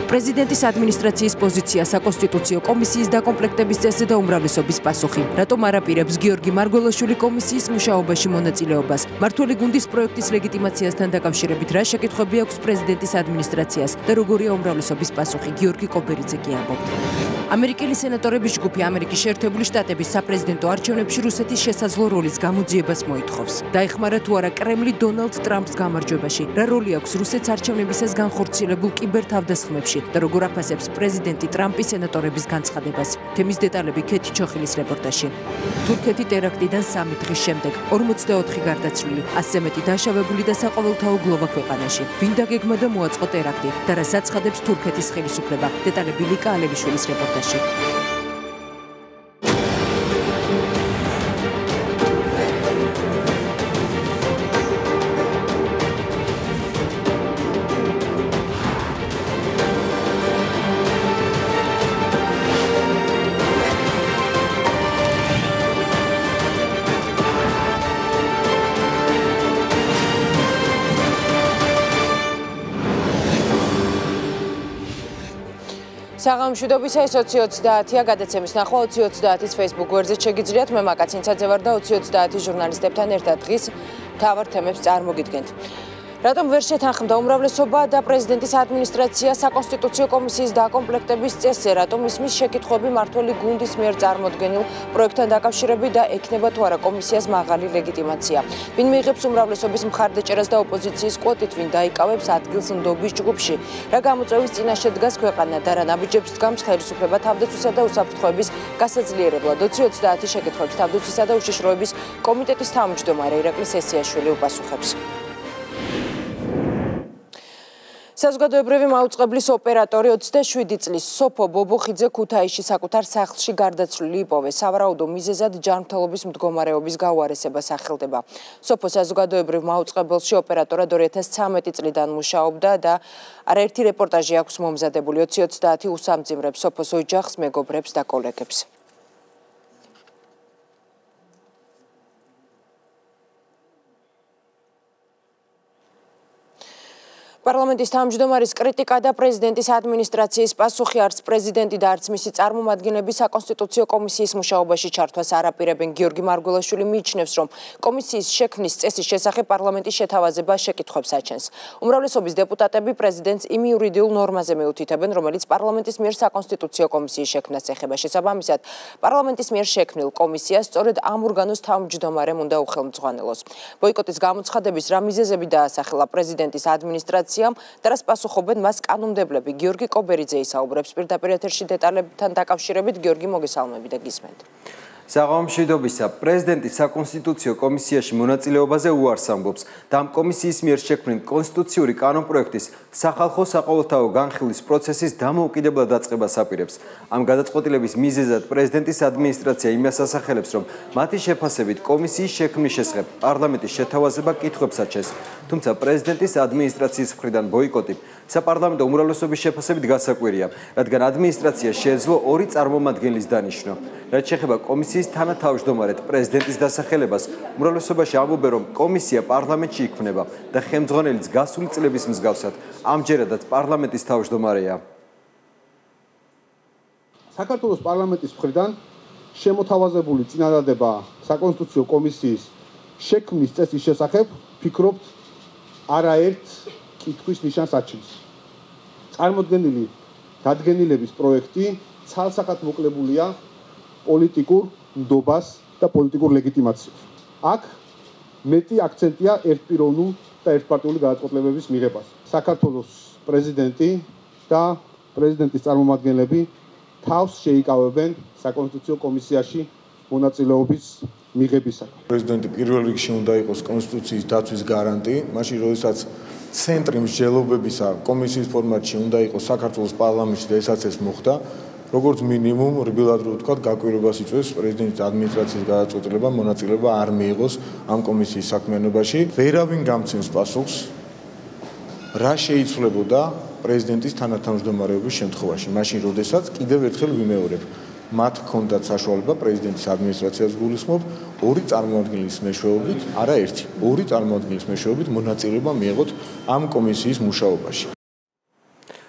პრეზიდენტის ადმინისტრაციის პოზიცია საკონსტიტუციო კომისიის დაკომპლექტების წესზე და უმრავლესობის პასუხი. რატომ არ აპირებს გიორგი მარგველაშვილი კომისიის მუშაობაში მონაწილეობას? მმართველი გუნდის პროექტის ლეგიტიმაციასთან დაკავშირებით რა შეკითხვები აქვს პრეზიდენტის ადმინისტრაციას და როგორია უმრავლესობის პასუხი? გიორგი კობერიძე კი ამბობს. ამერიკელი სენატორების ჯგუფი ამერიკის შეერთებული შტატების საპრეზიდენტო არჩევნებში რუსეთის შესაძლო როლის გამოძიებას მოითხოვს. დაეხმარა თუ არა კრემლი დონალდ ტრამპს გამარჯვებაში? რა როლი აქვს რუსეთს არჩევნებისას განხორციელებულ კიბერთავდასხმებში? და როგორ აფასებს პრეზიდენტი ტრამპი სენატორების განცხადებას? თემის დეტალები ქეთი ჩოხილის რეპორტაჟში. თურქეთი ტერაქტიდან 3 დღის შემდეგ 44 გარდაცვლილი, 100-ზე მეტი დაშავებული და საყოველთაო გლოვა ქვეყანაში. ვინ დაგეგმა და მოაწყო ტერაქტი და რა საცხადებს თურქეთის ხელისუფლება? დეტალები ლიკა ალევიშვილის რეპორტაჟში. საღამოშვიდობისა ეს 20:30-ია გადაცემის ნახვა 20:30-ის Facebook გვერდზე შეგიძლიათ მე მაკაცინცაძე ვარ და 20:30-ის ჟურნალისტებთან ერთად დღის მთავარ თემებს წარმოგიდგენთ. რატომ ვერ შეთანხმდა უმრავლესობა და პრეზიდენტის ადმინისტრაცია საკონსტიტუციო კომისიის დაკომპლექტების წესზე? რატომ ისმის შეკითხვები მმართველი გუნდის მიერ წარმოდგენილ პროექტთან დაკავშირებით და ექნება თუ არა კომისიას მაღალი ლეგიტიმაცია? ვინ მიიღებს უმრავლესობის მხარდაჭერას და ოპოზიციის კვოტით, ვინ დაიკავებს ადგილს ნდობის ჯგუფში? რა გამოწვევის წინაშე დგას ქვეყანა და რა ნაბიჯებს დგამს ხელისუფლება თავდაცვისა და უსაფრთხოების გასაძლიერებლად? 20:30-ის შეკითხვებს თავდაცვისა და უშიშროების კომიტეტის თავმჯდომარე ირაკლი სესიაშვილი უპასუხებს. საზოგადოებრივი მაუწყებლის ოპერატორი 27 წლის სოფო ბობოხიძე ქუთაისში საკუთარ სახლში გარდაცვლილი იპოვეს. სავარაუდო მიზეზად ჯანმრთელობის მდგომარეობის გაუარესება სახელდება. სოფო საზოგადოებრივ მაუწყებელში ოპერატორად 2013 წლიდან მუშაობდა და არაერთი რეპორტაჟი აქვს მომზადებული. 20:30 უსამძიმრებს სოფოს ოჯახს, მეგობრებს და კოლეგებს. პარლამენტის თავმჯდომარის კრიტიკა და პრეზიდენტის ადმინისტრაციის პასუხი არც პრეზიდენტი და არც მისი წარმომადგენლები საკონსტიტუციო კომისიის მუშაობაში ჩართვას არ აპირებენ. გიორგი მარგველაშვილი მიიჩნევს, რომ კომისიის შექმნის წესის შესახებ პარლამენტის შეთავაზება შეკითხვებს აჩენს. უმრავლესობის დეპუტატები პრეზიდენტს იმ იურიდიულ ნორმაზე მიუთითებენ, რომელიც პარლამენტის მიერ საკონსტიტუციო კომისიის შექმნას ეხება. შესაბამისად, პარლამენტის მიერ შექმნილ კომისიას სწორედ ამ ორგანოს თავმჯდომარემ უნდა უხელმძღვანელოს. ბოიკოტის გამოცხადების რა მიზეზები დაასახელა პრეზიდენტის ადმინისტრაციამ და რას პასუხობენ მას კანონმდებლები? გიორგი კობერიძე ისაუბრებს პირდაპირ ეთერში დეტალებთან დაკავშირებით. გიორგი, მოგესალმები და გისმენთ. საღამოშვიდობისა, პრეზიდენტი საკონსტიტუციო კომისიაში მონაწილეობაზე უარს ამბობს და ამ კომისიის მიერ შექმნილ კონსტიტუციური კანონპროექტის სახალხო საყოველთაო განხილვის პროცესის დამოუკიდებლად დაწყებას აპირებს. ამ გადაწყვეტილების მიზეზად პრეზიდენტის ადმინისტრაცია იმას ასახელებს, რომ მათი შეფასებით კომისიის შექმნის შესახებ პარლამენტის შეთავაზება კითხვებს აჩენს, თუმცა პრეზიდენტის ადმინისტრაციის მხრიდან ბოიკოტი საპარლამენტო უმრავლესობის შეფასებით გასაკვირია, რადგან ადმინისტრაცია შეეძლო 2 წარმომადგენლის დანიშვნა. რაც შეეხება კომისიის თანათავმჯდომარედ პრეზიდენტის დასახელებას, უმრავლესობაში ამბობენ, რომ კომისია პარლამენტში იქმნება და ხელმძღვანელიც გასული წლების მსგავსად ამჯერადაც პარლამენტის თავმჯდომარეა. საქართველოს პარლამენტის მხრიდან შემოთავაზებული წინადადება საკონსტიტუციო კომისიის შექმნის წესის შესახებ ფიქრობთ არაერთ კითხვის ნიშანს აჩენს. წარმოდგენილი დადგენილების პროექტი ცალსახად მოკლებულია პოლიტიკურ ნდობას და პოლიტიკურ ლეგიტიმაციას. აქ მეტი აქცენტია ერთპიროვნულ და ერთპარტიული გადაწყვეტილებების მიღებას. საქართველოს პრეზიდენტი და პრეზიდენტის წარმომადგენლები თავს შეიკავებენ საკონსტიტუციო კომისიაში მონაწილეობის მიღებისაგან. პრეზიდენტი პირველ რიგში უნდა იყოს კონსტიტუციის დაცვის გარანტი, მაშინ როდესაც ცენტრი მსჯელობებისა კომისიის ფორმატში უნდა იყოს საქართველოს პარლამენტში და ესაც ეს მოხდა, როგორც მინიმუმ რბილად რო ვთქვათ, გაკვირვებას იწვევს პრეზიდენტის ადმინისტრაციის გადაწყვეტილება მონაწილეობა არ მიიღოს ამ კომისიის საქმიანობაში. ვერავინ გამცემს პასუხს, რა შეიცვლებოდა პრეზიდენტის თანათავმჯდომარეობის შემთხვევაში, მაშინ როდესაც კიდევ ერთხელ ვიმეორებ, მათ ჰქონდათ საშუალება პრეზიდენტის ადმინისტრაციას გულისხმობ 2 წარმომადგენლის მეშვეობით, არა 1, 2 წარმომადგენლის მეშვეობით მონაწილეობა მიიღოთ ამ კომისიის მუშაობაში.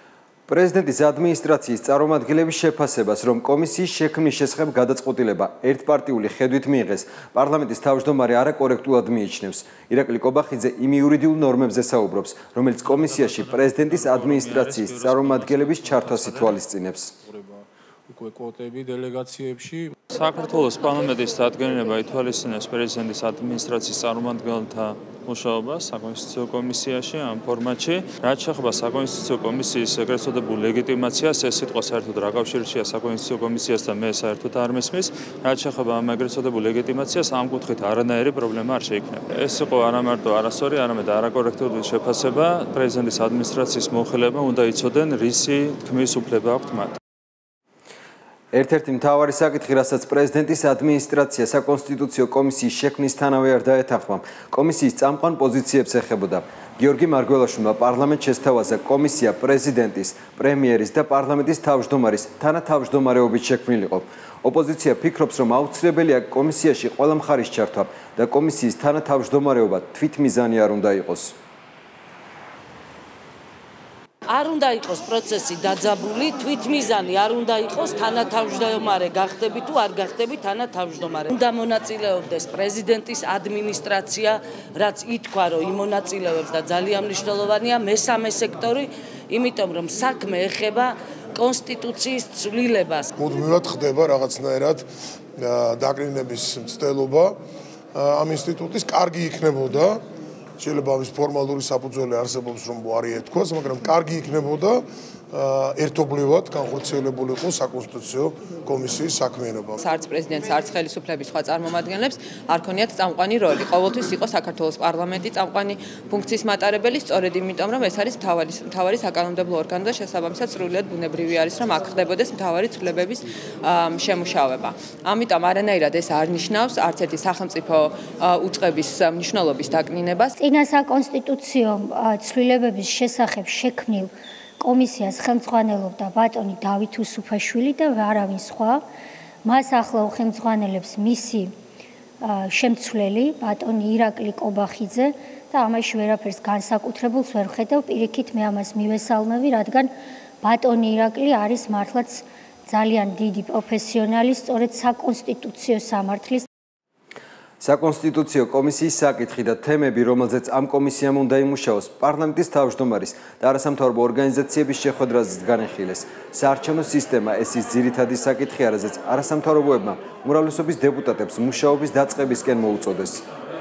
პრეზიდენტის ადმინისტრაციის წარმომადგენლების შეფასებას, რომ კომისიის შექმნის შესახებ გადაწყვეტილება ერთპარტიული ხედვით მიიღეს, პარლამენტის თავმჯდომარე არაკორექტულად მიიჩნევს. ირაკლი კობახიძე იმ იურიდიულ ნორმებზე საუბრობს, რომელიც კომისიაში პრეზიდენტის ადმინისტრაციის წარმომადგენლების ჩართვას ითვალისწინებს. უკვე კვოტები დელეგაციებში საქართველოს პარლამენტის დადგენილება ითვალისწინებს პრეზიდენტის ადმინისტრაციის წარმომადგენელთა მუშაობას საკონსტიტუციო კომისიაში ამ ფორმატში. რაც შეეხება საკონსტიტუციო კომისიის ეგრეთ წოდებულ ლეგიტიმაციას, ეს სიტყვა საერთოდ რა კავშირშია საკონსტიტუციო კომისიასთან, მე საერთოდ არ მესმის. რაც შეეხება ამ ეგრეთ წოდებულ ლეგიტიმაციას, ამ კუთხით არანაირი პრობლემა არ შეიქმნება. ეს იყო არა მარტო არასწორი, არამედ არაკორექტული შეფასება. პრეზიდენტის ადმინისტრაციის მოხელეებმა უნდა იცოდნენ, რისი თქმის უფლება აქვთ მათ. ერთ-ერთი მთავარი საკითხი, რასაც პრეზიდენტის ადმინისტრაცია საკონსტიტუციო კომისიის შექმნისთანავე არ დაეთანხმა, კომისიის წამყვან პოზიციებს ეხებოდა. გიორგი მარგველაშვილმა პარლამენტს შესთავაზა კომისია პრეზიდენტის, პრემიერის და პარლამენტის თავმჯდომარის თანათავმჯდომარეობით შექმნილიყო. ოპოზიცია ფიქრობს, რომ აუცილებელია კომისიაში ყველა მხარის ჩართვა და კომისიის თანათავმჯდომარეობა თვითმიზანი არ უნდა იყოს. არ უნდა იყოს პროცესი დაძაბული, თვითმიზანი არ უნდა იყოს თანათავმჯდომარე გახდები თუ არ გახდები თანათავმჯდომარე. უნდა მონაწილეობდეს პრეზიდენტის ადმინისტრაცია, რაც ითქვა, რომ იმონაწილეობს და ძალიან მნიშვნელოვანია მესამე სექტორი, იმიტომ რომ საქმე ეხება კონსტიტუციის ცვლილებას. მუდმივად ხდება რაღაცნაირად დაკნინების მცდელობა ამ ინსტიტუტის კარგი იქნებოდა. შეიძლება ამის ფორმალური საფუძველი არსებობს, რომ არ ეთქვას, მაგრამ კარგი იქნებოდა ერთობლივად განხორციელებული იყო საკონსტიტუციო კომისიის საქმიანობა. არც პრეზიდენტს, არც ხელისუფლების სხვა წარმომადგენლებს არ ქონიათ წამყვანი როლი. ყოველთვის იყო საქართველოს პარლამენტი წამყვანი ფუნქციის მატარებელი, სწორედ იმიტომ, რომ ეს არის მთავარი საკანონმდებლო ორგანო და შესაბამისად სრულიად ბუნებრივი არის, რომ აქ ხდებოდეს მთავარი ცვლილებების შემუშავება. ამიტომ არანაირად ეს არ ნიშნავს არც ერთი სახელმწიფო უწყების მნიშვნელობის დაკნინებას. წინა საკონსტიტუციო ცვლილებების შესახებ შექმნილ კომისიას ხელმძღვანელობდა ბატონი დავით უსუფაშვილი და არავინ სხვა. მას ახლა ხელმძღვანელებს მისი შემცვლელი ბატონი ირაკლი კობახიძე და ამაში ვერაფერს განსაკუთრებულს ვერ ხედავ. პირიქით მე ამას მივესალმები, რადგან ბატონი ირაკლი არის მართლაც ძალიან დიდი პროფესიონალი, სწორედ საკონსტიტუციო სამართლის საკონსტიტუციო კომისიის საკითხი და თემები, რომელზეც ამ კომისიამ უნდა იმუშაოს, პარლამენტის თავმჯდომარის და არასამთავრობო ორგანიზაციების შეხვედრაზეც განეხილეს. საარჩევნო სისტემა ეს ის ძირითადი საკითხია, რაზეც არასამთავრობოებმა უმრავლესობის დეპუტატებს მუშაობის დაწყებისკენ მოუწოდეს.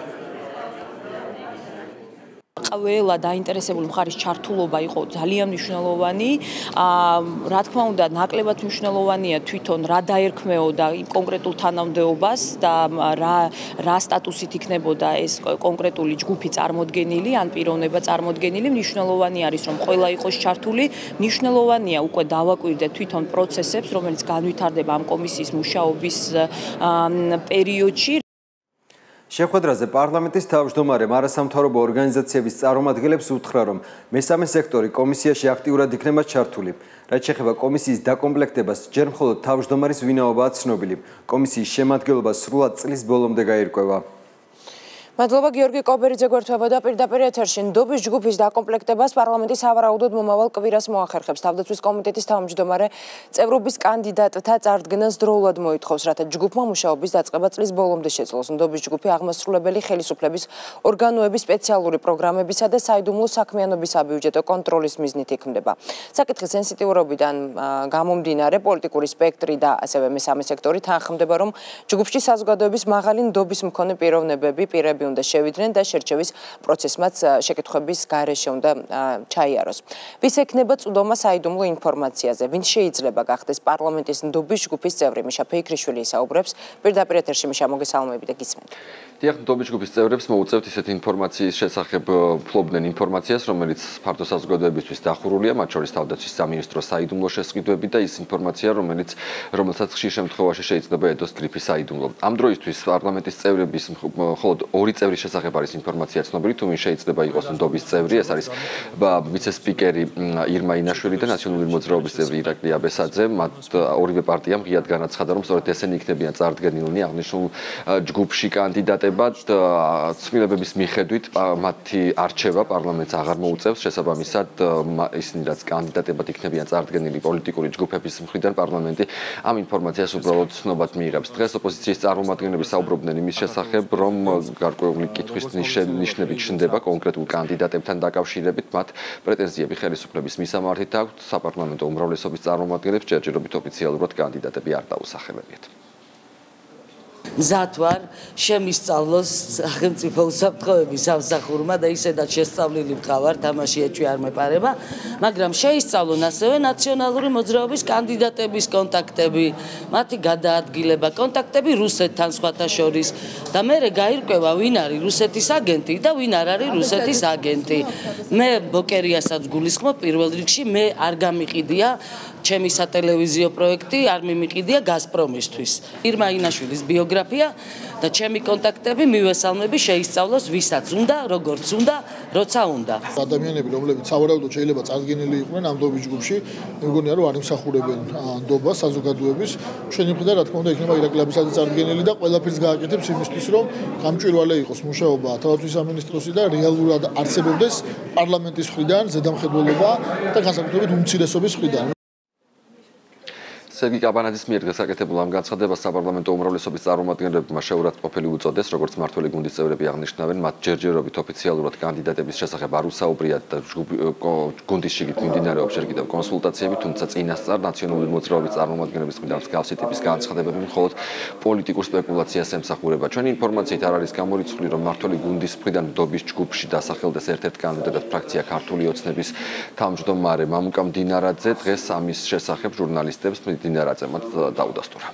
ყველა დაინტერესებული მხარის ჩართულობა იყო ძალიან მნიშვნელოვანი. რა თქმა უნდა, ნაკლებად მნიშვნელოვანია თვითონ რა დაერქმეოდა იმ კონკრეტულ თანამდებობას და რა სტატუსით იქნებოდა ეს კონკრეტული ჯგუფი წარმოდგენილი, ან პიროვნება წარმოდგენილი. მნიშვნელოვანი არის, რომ ყველა იყოს ჩართული. მნიშვნელოვანია უკვე დავაკვირდეთ თვითონ პროცესებს, რომელიც განვითარდება ამ კომისიის მუშაობის პერიოდში. შეხვედრაზე პარლამენტის თავმჯდომარემ არასამთავრობო ორგანიზაციების წარმომადგენლებს უთხრა, რომ მესამე სექტორი კომისიაში აქტიურად იქნება ჩართული. რაც შეეხება კომისიის დაკომპლექტებას, ჯერ მხოლოდ თავმჯდომარის ვინაობაა ცნობილი. კომისიის შემადგენლობა სრულად წლის ბოლომდე გაირკვევა. მადლობა გიორგი კობერიძე გვერდებოდა პირდაპირ ეთერში. ნდობის ჯგუფის დაკომპლექტებას პარლამენტის სავარაუდოდ მომავალ კვირას მოახერხებს. თავდაცვის კომიტეტის თავმჯდომარე წევრობის კანდიდატთა წარდგენას დროულად მოითხოვს, რათა ჯგუფმა მუშაობის დაწყება წლის ბოლომდე შეძლოს. ნდობის ჯგუფი აღმასრულებელი ხელისუფლების ორგანოების სპეციალური პროგრამებისა და საიდუმლო საქმიანობის საბიუჯეტო კონტროლის მიზნით იქმნება. საკითხის სენსიტიურობიდან გამომდინარე პოლიტიკური სპექტრი და ასევე მესამე სექტორი თანხმდება, რომ ჯგუფში საზოგადოების მაღალი ნდობის მქონე პირები უნდა შევიდნენ და შერჩევის პროცესმაც შეკითხების გარეშე უნდა ჩაიაროს. ვის ექნება წვდომა საიდუმლო ინფორმაციაზე? ვინ შეიძლება გახდეს პარლამენტის ნდობის ჯგუფის წევრი? მიშა ფეიქრიშვილი საუბრებს პირდაპირ ეთერში. მიშა, მოგესალმებით და გისმენთ. დიახ, ნდობის ჯგუფის წევრებს მოუწევთ ისეთი ინფორმაციის შესახებ ფლობდნენ ინფორმაციას, რომელიც ფართო საზოგადოებისთვის დახურულია, მათ შორის თავდაცვის სამინისტროს საიდუმლო შესყიდვები და ის ინფორმაცია, რომელსაც ხშირ შემთხვევაში შეიძლება ედოს ტრიფის საიდუმლო. ამ დროისთვის პარლამენტის წევრების მხოლოდ ორი წევრის შესახებ არის ინფორმაცია ცნობილი, თუ ვინ შეიძლება იყოს ნდობის წევრი. ეს არის ვიცე-სპიკერი ირმა ინაშვილი და ნაციონალური მოძრაობის წევრი ირაკლი აბესაძე. მათ ორივე პარტიამ ღიად განაცხადა, რომ სწორედ ესენი იქნებიან წარდგენილნი აღნიშნულ ჯგუფში კანდიდატები. კანდიდატებად ცვლილებების მიხედვით მათი არჩევა პარლამენტს აღარ მოუწევს, შესაბამისად ისინი რაც კანდიდატებად იქნებიან წარდგენილი პოლიტიკური ჯგუფების მხრიდან პარლამენტი ამ ინფორმაციას უბრალოდ ცნობად მიიღებს. დღეს ოპოზიციის წარმომადგენლები საუბრობდნენ იმის შესახებ, რომ გარკვეული კითხვის ნიშნები ჩნდება კონკრეტულ კანდიდატებთან დაკავშირებით, მათ პრეტენზიები ხელისუფლების მისამართით აქვთ, საპარლამენტო უმრავლესობის წარმომადგენლებს ჯერჯერობით ოფიციალურად კანდიდატები არ დაუსახელებიათ. მზად ვარ შემისწავლოს სახელმწიფო უსაფრთხოების სამსახურმა და ისედაც შესწავლილი ვყავარ, თამაში ეჭვი არ მეპარება, მაგრამ შეისწავლონ ასევე ნაციონალური მოძრაობის კანდიდატების კონტაქტები, მათი გადაადგილება, კონტაქტები რუსეთთან სხვათა შორის და მერე გაირკვევა ვინ არის რუსეთის აგენტი და ვინ არ არის რუსეთის აგენტი. მე ბოკერიასაც გულისხმობ პირველ რიგში, მე არ გამიყიდია ჩემი სატელევიზიო პროექტი, არ მიმიყიდია გაზპრომისთვის. ირმა ინაშვილის ბიოგრაფია და ჩემი კონტაქტები მივესალმები შეისწავლოს ვისაც უნდა, როგორც უნდა, როცა უნდა. ადამიანები, რომლებიც სავარაუდოდ შეიძლება წარდგენილი იყვნენ ამ ნდობის ჯგუფში, მე მგონია რომ არ იმსახურებენ ნდობას საზოგადოების. ჩვენი მხრიდან რა თქმა უნდა იქნება ირაკლიანებისაც წარდგენილი და ყველაფერს გააკეთებს იმისთვის, რომ გამჭვირვალე იყოს მუშაობა თავდაცვის სამინისტროსი და რეალურად არსებობდეს პარლამენტის მხრიდან ზედამხედველობა და განსაკუთრებით უმცირესობის მხრიდან. სერგი კაბანაძის მიერ გასაკეთებულ ამ განცხადებას საპარლამენტო უმრავლესობის წარმომადგენლებმა შეურაცხმყოფელი უწოდეს, როგორც მმართველი გუნდის წევრები აღნიშნავენ, მათ ჯერჯერობით ოფიციალურად კანდიდატების შესახებ არ უსაუბრიათ და გუნდის შიგნით მიმდინარეობს ჯერ კიდევ კონსულტაციები, თუმცა წინასწარ ნაციონალური მოძრაობის წარმომადგენლების მხრიდან მსგავსი ტიპის განცხადებები მხოლოდ პოლიტიკურ სპეკულაციას ემსახურება. ჩვენი ინფორმაციით არ არის გამორიცხული, რომ მმართველი გუნდის მხრიდან ნდობის ჯგუფში დასახელდეს ერთ-ერთ კანდიდატად ფრაქცია ქართული ოცნების თავმჯდომარე მამუკა მდინარაძე დღეს ამის შესახებ ჟურნალისტებს დინარაძემაც დაუდასტურა.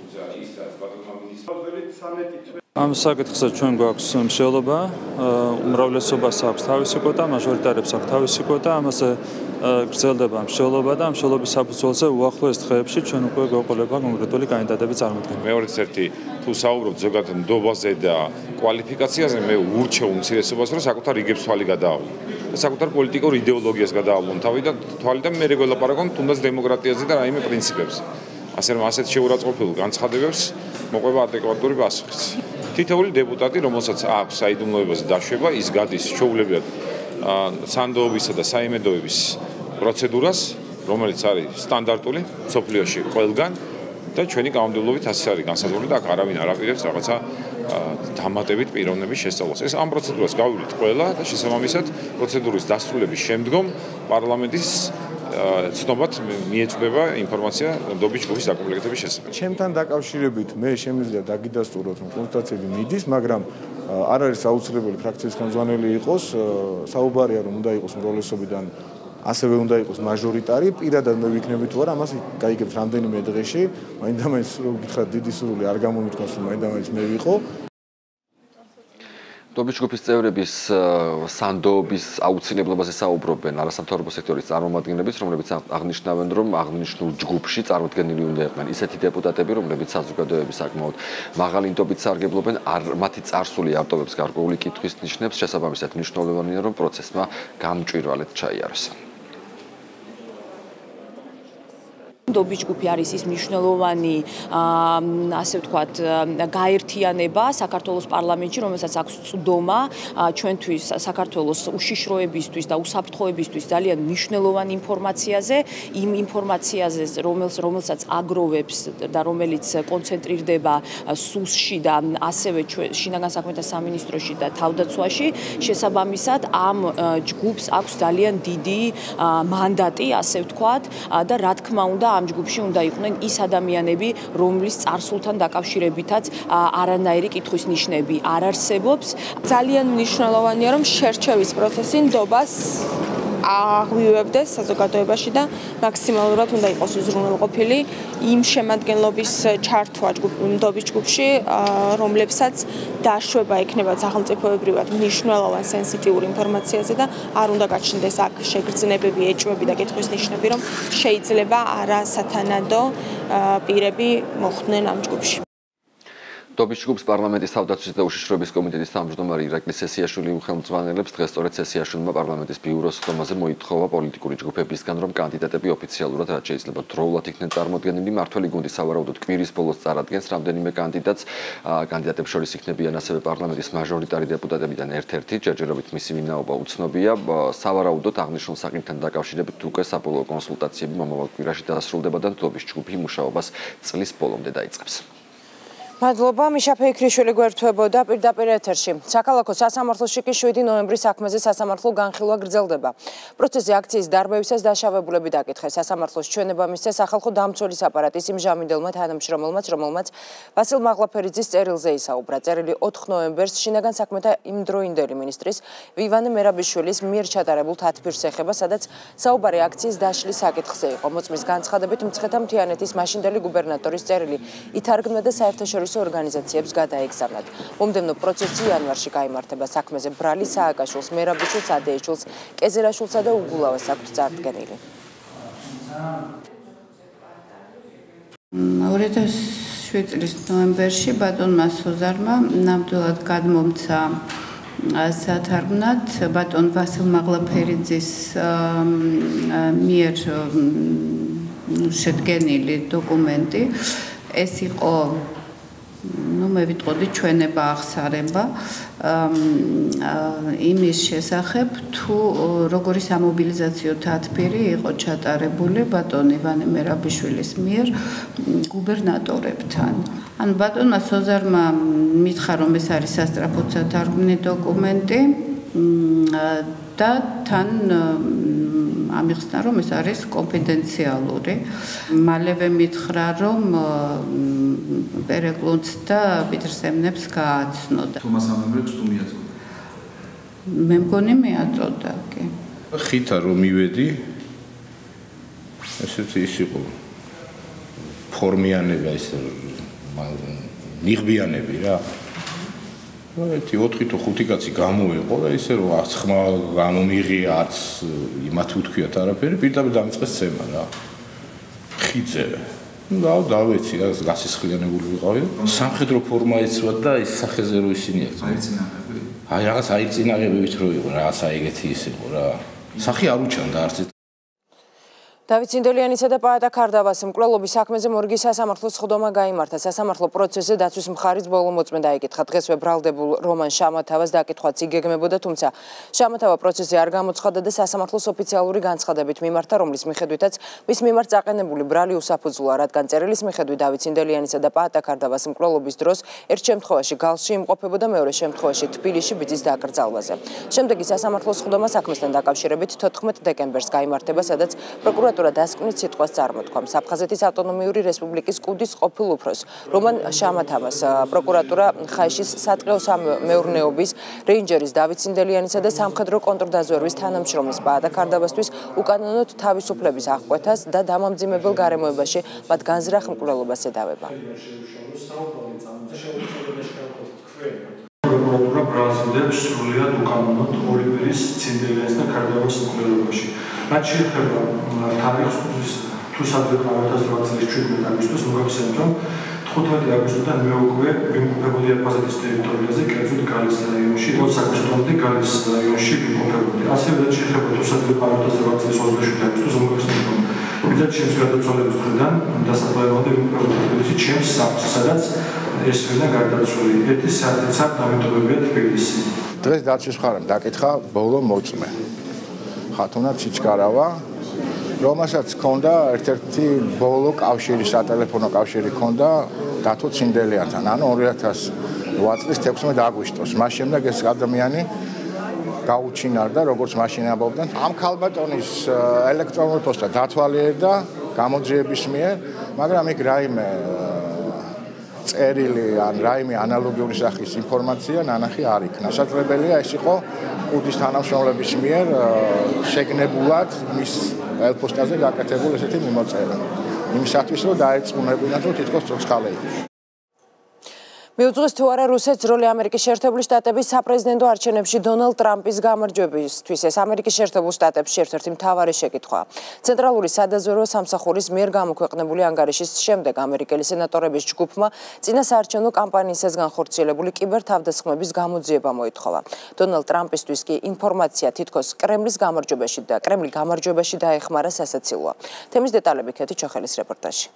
ამ საკითხზე ჩვენ გვაქვს მსჯელობა, უმრავლესობას აქვს თავისი კვოტა, მაჟორიტარებს აქვს თავისი კვოტა, ამაზე გრძელდება მსჯელობა და მსჯელობის საფუძველზე უახლოეს დღეებში ჩვენ უკვე გვეყოლება კონკრეტული კანდიდატების წარმოდგენა. მეორეც ერთი თუ საუბრობთ ზოგადად ნდობაზე და კვალიფიკაციაზე, მე ურჩევ უმცირესობას, რომ საკუთარ რიგებს თვალი გადაავლო. საკუთარ პოლიტიკურ იდეოლოგიას გადაავლონ თვალი და მე რეგულაპარაკონ თუნდაც დემოკრატიაზე და რაიმე პრინციპებზე. ასე რომ ასეთ შეურაცხყოფილ განცხადებებს მოყვება ადეკვატური პასუხიც. თითოეული დეპუტატი, რომელსაც აქვს საიდუმლოებაზე დაშვება, ის გადის ჩვეულებრივად სანდოობისა და საიმედოების პროცედურას, რომელიც არის სტანდარტული სოფლიოში ყველგან და ჩვენი კანონმდებლობით ასე არის განსაზღვრული და აქ არავინ არ აპირებს რაღაცა დამატებით პიროვნების შესწავლას. ეს ამ პროცედურას გავივლით ყველა და შესაბამისად პროცედურის დასრულების შემდგომ პარლამენტის ცნობად მიეწვდება ინფორმაცია ნდობის ჯგუფის დაკომპლექტების შესახებ. ჩემთან დაკავშირებით მე შემიძლია დაგიდასტუროთ, რომ კონსულტაციები მიდის, მაგრამ არ არის აუცილებელი ფრაქციის ხელმძღვანელი იყოს, საუბარია რომ უნდა იყოს უმრავლესობიდან ასევე უნდა იყოს მაჟორიტარი, პირადად მე ვიქნები თუ არა, ამას გაიგებთ რამდენიმე დღეში, მაინდა-მაინც გითხრათ დიდი სურვილი არ გამომითქვას, რომ მაინდა-მაინც მე ვიყო. ნდობის ჯგუფის წევრების სანდოობის აუცილებლობაზე საუბრობენ არასამთავრობო სექტორის წარმომადგენლებიც, რომლებიც აღნიშნავენ, რომ აღნიშნულ ჯგუფში წარმოდგენილი უნდა იყვნენ ისეთი დეპუტატები, რომლებიც საზოგადოების საკმაოდ მაღალი ნდობით სარგებლობენ, მათი წარსული არტოვებს გარკვეული კითხვის ნიშნებს, შესაბამისად მნიშვნელოვანია, რომ პროცესმა გამჭვირვალედ ჩაიაროს. ნდობის ჯგუფი არის ის მნიშვნელოვანი, ასე ვთქვათ, გაერთიანება საქართველოს პარლამენტში, რომელსაც აქვს წვდომა ჩვენთვის საქართველოს უშიშროებისთვის და უსაფრთხოებისთვის ძალიან მნიშვნელოვანი ინფორმაციაზე, იმ ინფორმაციაზე, რომელსაც აგროვებს და რომელიც კონცენტრირდება სუსში და ასევე შინაგან საქმეთა სამინისტროში და თავდაცვაში, შესაბამისად ამ ჯგუფს აქვს ძალიან დიდი მანდატი, ასე ვთქვათ, და რა თქმა უნდა ამ ჯგუფში უნდა იყვნენ ის ადამიანები, რომლის წარსულთან დაკავშირებითაც არანაირი კითხვის ნიშნები არ არსებობს. ძალიან მნიშვნელოვანია, რომ შერჩევის პროცესი ნდობას აღვივებდეს საზოგადოებაში და მაქსიმალურად უნდა იყოს უზრუნველყოფილი იმ შემადგენლობის ჩართვა ნდობის ჯგუფში, რომლებსაც დაშვება ექნება სახელმწიფოებრივად მნიშვნელოვან სენსიტიურ ინფორმაციაზე და არ უნდა გაჩნდეს აქ შეგრძნებები, ეჭვები და კითხვის ნიშნები, რომ შეიძლება არასათანადო პირები მოხვდნენ ამ ჯგუფში. დობის ჯგუფს პარლამენტის თავდაცვის და უშიშროების კომიტეტის თავმჯდომარე ირაკლი სესიაშვილი უხელმძღვანელებს. დღეს სწორედ სესიაშვილმა პარლამენტის ბიუროს ხდომაზე მოითხოვა პოლიტიკური ჯგუფებისგან, რომ კანდიდატები ოფიციალურად, რაც შეიძლება დროულად იქნენ წარმოდგენილი. მართველი გუნდი სავარაუდოდ კვირის ბოლოს წარადგენს რამდენიმე კანდიდატს. კანდიდატებს შორის იქნებიან ასევე პარლამენტის მაჟორიტარი დეპუტატებიდან ერთ-ერთი, ჯერჯერობით მისი ვინაობა უცნობია. სავარაუდოდ აღნიშნულ საკითხთან დაკავშირებით უკვე საბოლოო კონსულტაციები მომავალ კვირაში დასრულდება და დობის ჯგუფი მუშაობას წლის ბოლომდე დაიწყებს. მადლობა, მიშა ფეიქრიშვილი გვერდთვებოდა პირდაპირ ეთერში. საქალაქო სასამართლოში კი 7 ნოემბრის საქმეზე სასამართლო განხილვა გრძელდება. პროცესი აქციის დარბევისას დაშავებულები დაკითხეს. სასამართლოს ჩვენება მისცეს სახალხო დამცველის აპარატის იმ ჟამინდელმა თანამშრომელმაც, რომელმაც ვასილ მაღლაფერიძის წერილზე ისაუბრა. წერილი 4 ნოემბერს შინაგან საქმეთა იმდროინდელი მინისტრის ვივანე მერაბიშვილის მიერ ჩატარებულ თათბირს ეხება, სადაც საუბარი აქციის დაშლის საკითხზე იყო. მოწმის განცხადებით მცხეთა მთიანეთის მაშინდელი გუბერნატორის წერილი ითარგმნა და საერთაშორისო ორგანიზაციებს გადაეგზავნათ. მომდევნო პროცესი იანვარში გაიმართება. საქმეზე ბრალი სააკაშვილს, მერაბიშვილს, ადეიშვილს, კეზერაშვილსა და უგულავას აქვთ წარდგენილი. 2007 წლის ნოემბერში ბატონმა სოზარმა ნამდვილად გადმომცა სათარგმნად ბატონ ვასილ მაღლაფერიძის მიერ შედგენილი დოკუმენტი. ეს იყო მე ვიტყოდი ჩვენება აღსარება იმის შესახებ თუ როგორი სამობილიზაციო თათბირი იყო ჩატარებული ბატონ ივანე მერაბიშვილის მიერ გუბერნატორებთან. ან ბატონმა სოზარმა მითხრა რომ ეს არის სასწრაფოდ სათარგმნი დოკუმენტი და თან ამიხსნა რომ ეს არის კონფიდენციალური. მალევე მითხრა რომ პერეკლუნდს და პიტრსემნებს გააცნოდა. თომას ამემრებს თუ მიაწოდა? მე მგონი მიაწოდა, კი. ხითა რომ მივედი ესეთი ის იყო ფორმიანება ის ნიღბიანები რა. ერთი 4 თუ 5 კაცი გამოეყო და ისე რომ არც ხმა გამომიღია არც იმათ უთქვიათ არაფერი პირდაპირ დამიწყეს ცემა რა. ხიძე დავეცი რა გასისხლიანებული ვიყავი. სამხედრო ფორმა ეცვათ და ის სახეზე რო ისინი აქ. აიწინაღები. აი რაღაც აიწინაღებებით რო იყო რაღაც ეგეთი ის იყო რა. სახი არ უჩანდა არც დავით ცინდელიანისა და პაატა ქარდავას მკვლელობის საქმეზე მორგის სასამართლოს ხდომა გაიმართა. სასამართლო პროცესზე დაცვის მხარის ბოლო მოწმე დაიკითხა. დღესვე ბრალდებულ რომან შამათავას დაკითხვაც იგეგმებოდა, თუმცა შამათავა პროცესზე არ გამოცხადა და სასამართლოს ოფიციალური განცხადებით მიმართა, რომლის მიხედვითაც მის მიმართ წაყენებული ბრალი უსაფუძვლოა, რადგან წერილის მიხედვით დავით ცინდელიანისა და პაატა ქარდავას მკვლელობის დროს ერთ შემთხვევაში გალსში იმყოფებოდა, მეორე შემთხვევაში თბილისში ბიძის დაკრძალვაზე. შემდეგი სასამართლოს ხდომა საქმესთან დაკავშირებით 14 დეკემბერს გაიმართება, სადაც პროკურატურა დასკვნით სიტყვას წარმოთქვამს. აფხაზეთის ავტონომიური რესპუბლიკის კუდის ყოფილ უფროს რომან შამათავას პროკურატურა ხაიშის სატყეო მეურნეობის რეინჯერის დავით ცინდელიანისა და სამხედრო კონტრდაზვერვის თანამშრომლის პაატა ქარდავასთვის უკანონოდ თავისუფლების აღკვეთას და დამამძიმებელ გარემოებაში მათ განზრახ მკვლელობას ედავება. პროკურატურა ბრალს სრულიად უკანონოდ ორივერის ცინდელიანის და ქარდავას მკვლელობაში. რაც შეეხება თარიღს თუ სადღაც 2017 აგვისტოს მოგახსენებთ რომ 15 აგვისტოდან მე უკვე ვიმყოფებოდი აფხაზეთის ტერიტორიაზე, კერძოდ გალის რაიონში, 20 აგვისტომდე გალის რაიონში ვიმყოფებოდი. ასევე რაც შეეხება თუ სადღაც 2017 აგვისტოს მოგახსენებთ რომ მიზეთ ჩემს გადაწყვეტილების მხრიდან დასაწყებამდე ვიმყოფებოდი თბილისში ჩემს სახლში, სადაც ეს ვენა გარდაცვლილი. ერთი საათით დამეტოვებია თბილისი. დღეს დაცვის მხარემ დაკითხა ბოლო მოწმე. ხათუნა ციცკარავა, რომელსაც ჰქონდა ერთ-ერთი ბოლო კავშირი, სატელეფონო კავშირი ჰქონდა დათო ცინდელიანთან, ანუ 2008 წლის 16 აგვისტოს. მას შემდეგ ეს ადამიანი გაუჩინარდა, როგორც მაშინ ამბობდნენ. ამ ქალბატონის ელექტრონული პოსტა დათვალიერდა გამოძიების მიერ, მაგრამ იქ რაიმე წერილი ან რაიმე ანალოგიური სახის ინფორმაცია ნანახი არ იქნა. შესაძლებელია ეს იყო კუდის თანამშრომლების მიერ შეგნებულად მის ელპოსტაზე გაკეთებული ესეთი მიმოწერა. იმისათვის რომ დაეწმუნებინათ რომ თითქოს ცოცხალი იყო. მიუძღვის თუ არა რუსეთს როლი ამერიკის შეერთებული შტატების საპრეზიდენტო არჩევნებში დონალდ ტრამპის გამარჯვებისთვის ეს ამერიკის შეერთებულ შტატებში ერთ-ერთი მთავარი შეკითხვაა. ცენტრალური სადაზვერვო სამსახურის მიერ გამოქვეყნებული ანგარიშის შემდეგ ამერიკელი სენატორების ჯგუფმა წინა საარჩევნო კამპანიისას განხორციელებული კიბერთავდასხმების გამოძიება მოითხოვა. დონალდ ტრამპისთვის კი ინფორმაცია თითქოს კრემლის გამარჯვებაში დაეხმარა სასაცილოა. თემის დეტალები ქეთი ჩოხელის რეპორტაჟში.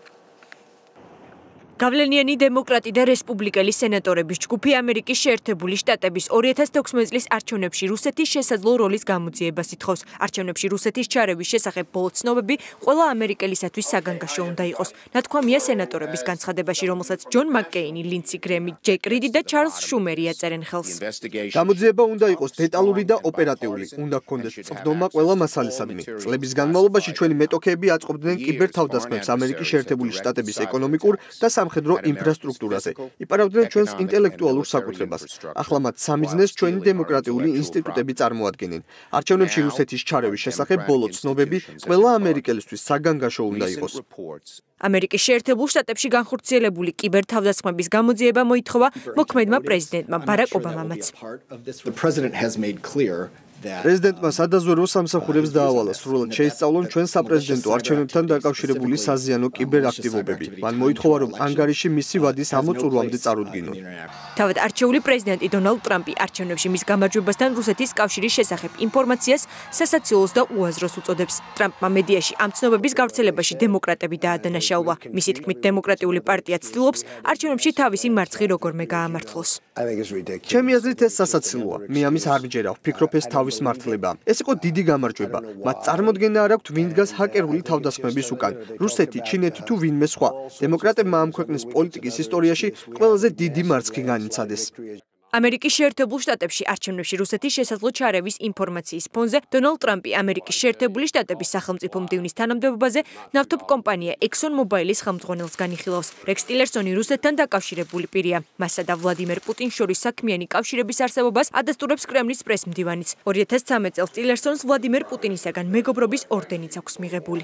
გავლენიანი დემოკრატი და რესპუბლიკელი სენატორების ჯგუფი ამერიკის შეერთებული შტატების 2016 წლის არჩევნებში რუსეთის შესაძლო როლის გამოძიებას ითხოვს. არჩევნებში რუსეთის ჩარევის შესახებ ბოლო ცნობები ყველა ამერიკელისათვის საგანგაშო უნდა იყოს. ნათქვამია სენატორების განცხადებაში, რომელსაც ჯონ მაკკეინი, ლინდსი გრემი, ჯეკ რიდი და ჩარლზ შუმერი აწერენ ხელს. გამოძიება უნდა იყოს დეტალური და ოპერატიული. უნდა გქონდეს წვდომა ყველა მასალისადმი. წლების განმავლობაში ჩვენი მეტოქეები აწყობდნენ კიბერთავდასხმებს ამერიკის შეერთებული შტატების ეკონომიკურ და სამხედრო ინფრასტრუქტურაზე. იპარავდნენ ჩვენს ინტელექტუალურ საკუთრებას. ახლა მათ სამიზნეს ჩვენი დემოკრატიული ინსტიტუტები წარმოადგენენ. არჩევნებში რუსეთის ჩარევის შესახებ ბოლო ცნობები ყველა ამერიკელისთვის საგანგაშო უნდა იყოს. ამერიკის შეერთებულ შტატებში განხორციელებული კიბერთავდასხმების გამოძიება მოითხოვა მოქმედმა პრეზიდენტმა ბარაკ ობამამაც. პრეზიდენტმა სადაზვერვო სამსახურებს დაავალა სრულად შეისწავლონ ჩვენ საპრეზიდენტო არჩევნებთან დაკავშირებული საზიანო კიბერაქტივობები. მან მოითხოვა, რომ ანგარიში მისი ვადის ამოწურვამდე წარუდგინონ. თავად არჩეული პრეზიდენტი დონალდ ტრამპი არჩევნებში მის გამარჯვებასთან რუსეთის კავშირის შესახებ ინფორმაციას სასაცილოს და უაზროს უწოდებს. ტრამპმა მედიაში ამ ცნობების გავრცელებაში დემოკრატები დაადანაშაულა. მისი თქმით, დემოკრატიული პარტია ცდილობს არჩევნებში თავისი მარცხი როგორმე გაამართლოს. ჩემი აზრით ეს სასაცილოა. მე ამის არ მჯერა, ვფიქრობ ეს თავის მართლება. ეს იყო დიდი გამარჯვება. მათ წარმოდგენა არ აქვთ ვინ დგას ჰაკერული თავდასხმების უკან. რუსეთი, ჩინეთი თუ ვინმე სხვა. დემოკრატებმა ამ ქვეყნის პოლიტიკის ისტორიაში ყველაზე დიდი მარცხი განიცადეს. ამერიკის შეერთებულ შტატებში არჩევნებში რუსეთის შესაძლო ჩარევის ინფორმაციის ფონზე დონალდ ტრამპი ამერიკის შეერთებული შტატების სახელმწიფო მდივნის თანამდებობაზე ნავთობ კომპანია Exxon Mobilis ხელმძღვანელს განიხილავს. რექს ტილერსონი რუსეთთან დაკავშირებული პირია. მასა და ვლადიმერ პუტინს შორის საქმიანი კავშირების არსებობას ადასტურებს კრემლის პრესმდივანიც. 2013 წელს ტილერსონს ვლადიმერ პუტინისაგან მეგობრობის ორდენიც აქვს მიღებული.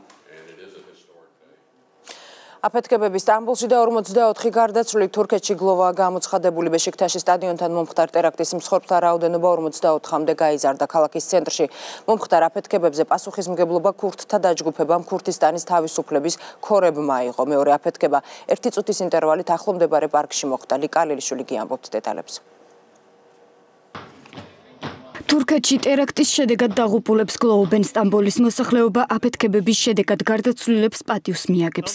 აფეთქებები სტამბოლში და 44 გარდაცვლილი თურქეთში გლოვაა გამოცხადებული. ბეშიქტაშის სტადიონთან მომხდარ ტერაქტის მსხვერპლთა რაოდენობა 44-მდე გაიზარდა. ქალაქის ცენტრში მომხდარ აფეთქებებზე პასუხისმგებლობა ქურთთა დაჯგუფებამ ქურთისტანის თავისუფლების ქორებმა აიღო. მეორე აფეთქება 1 წუთის ინტერვალით ახლომდებარე პარკში მოხდა. ლიკა ლელიშვილი გიამბობთ დეტალებს. თურქეთში ტერაქტის შედეგად დაღუპულებს გლოვობენ. სტამბოლის მოსახლეობა აფეთქებების შედეგად გარდაცვლილებს პატივს მიაგებს.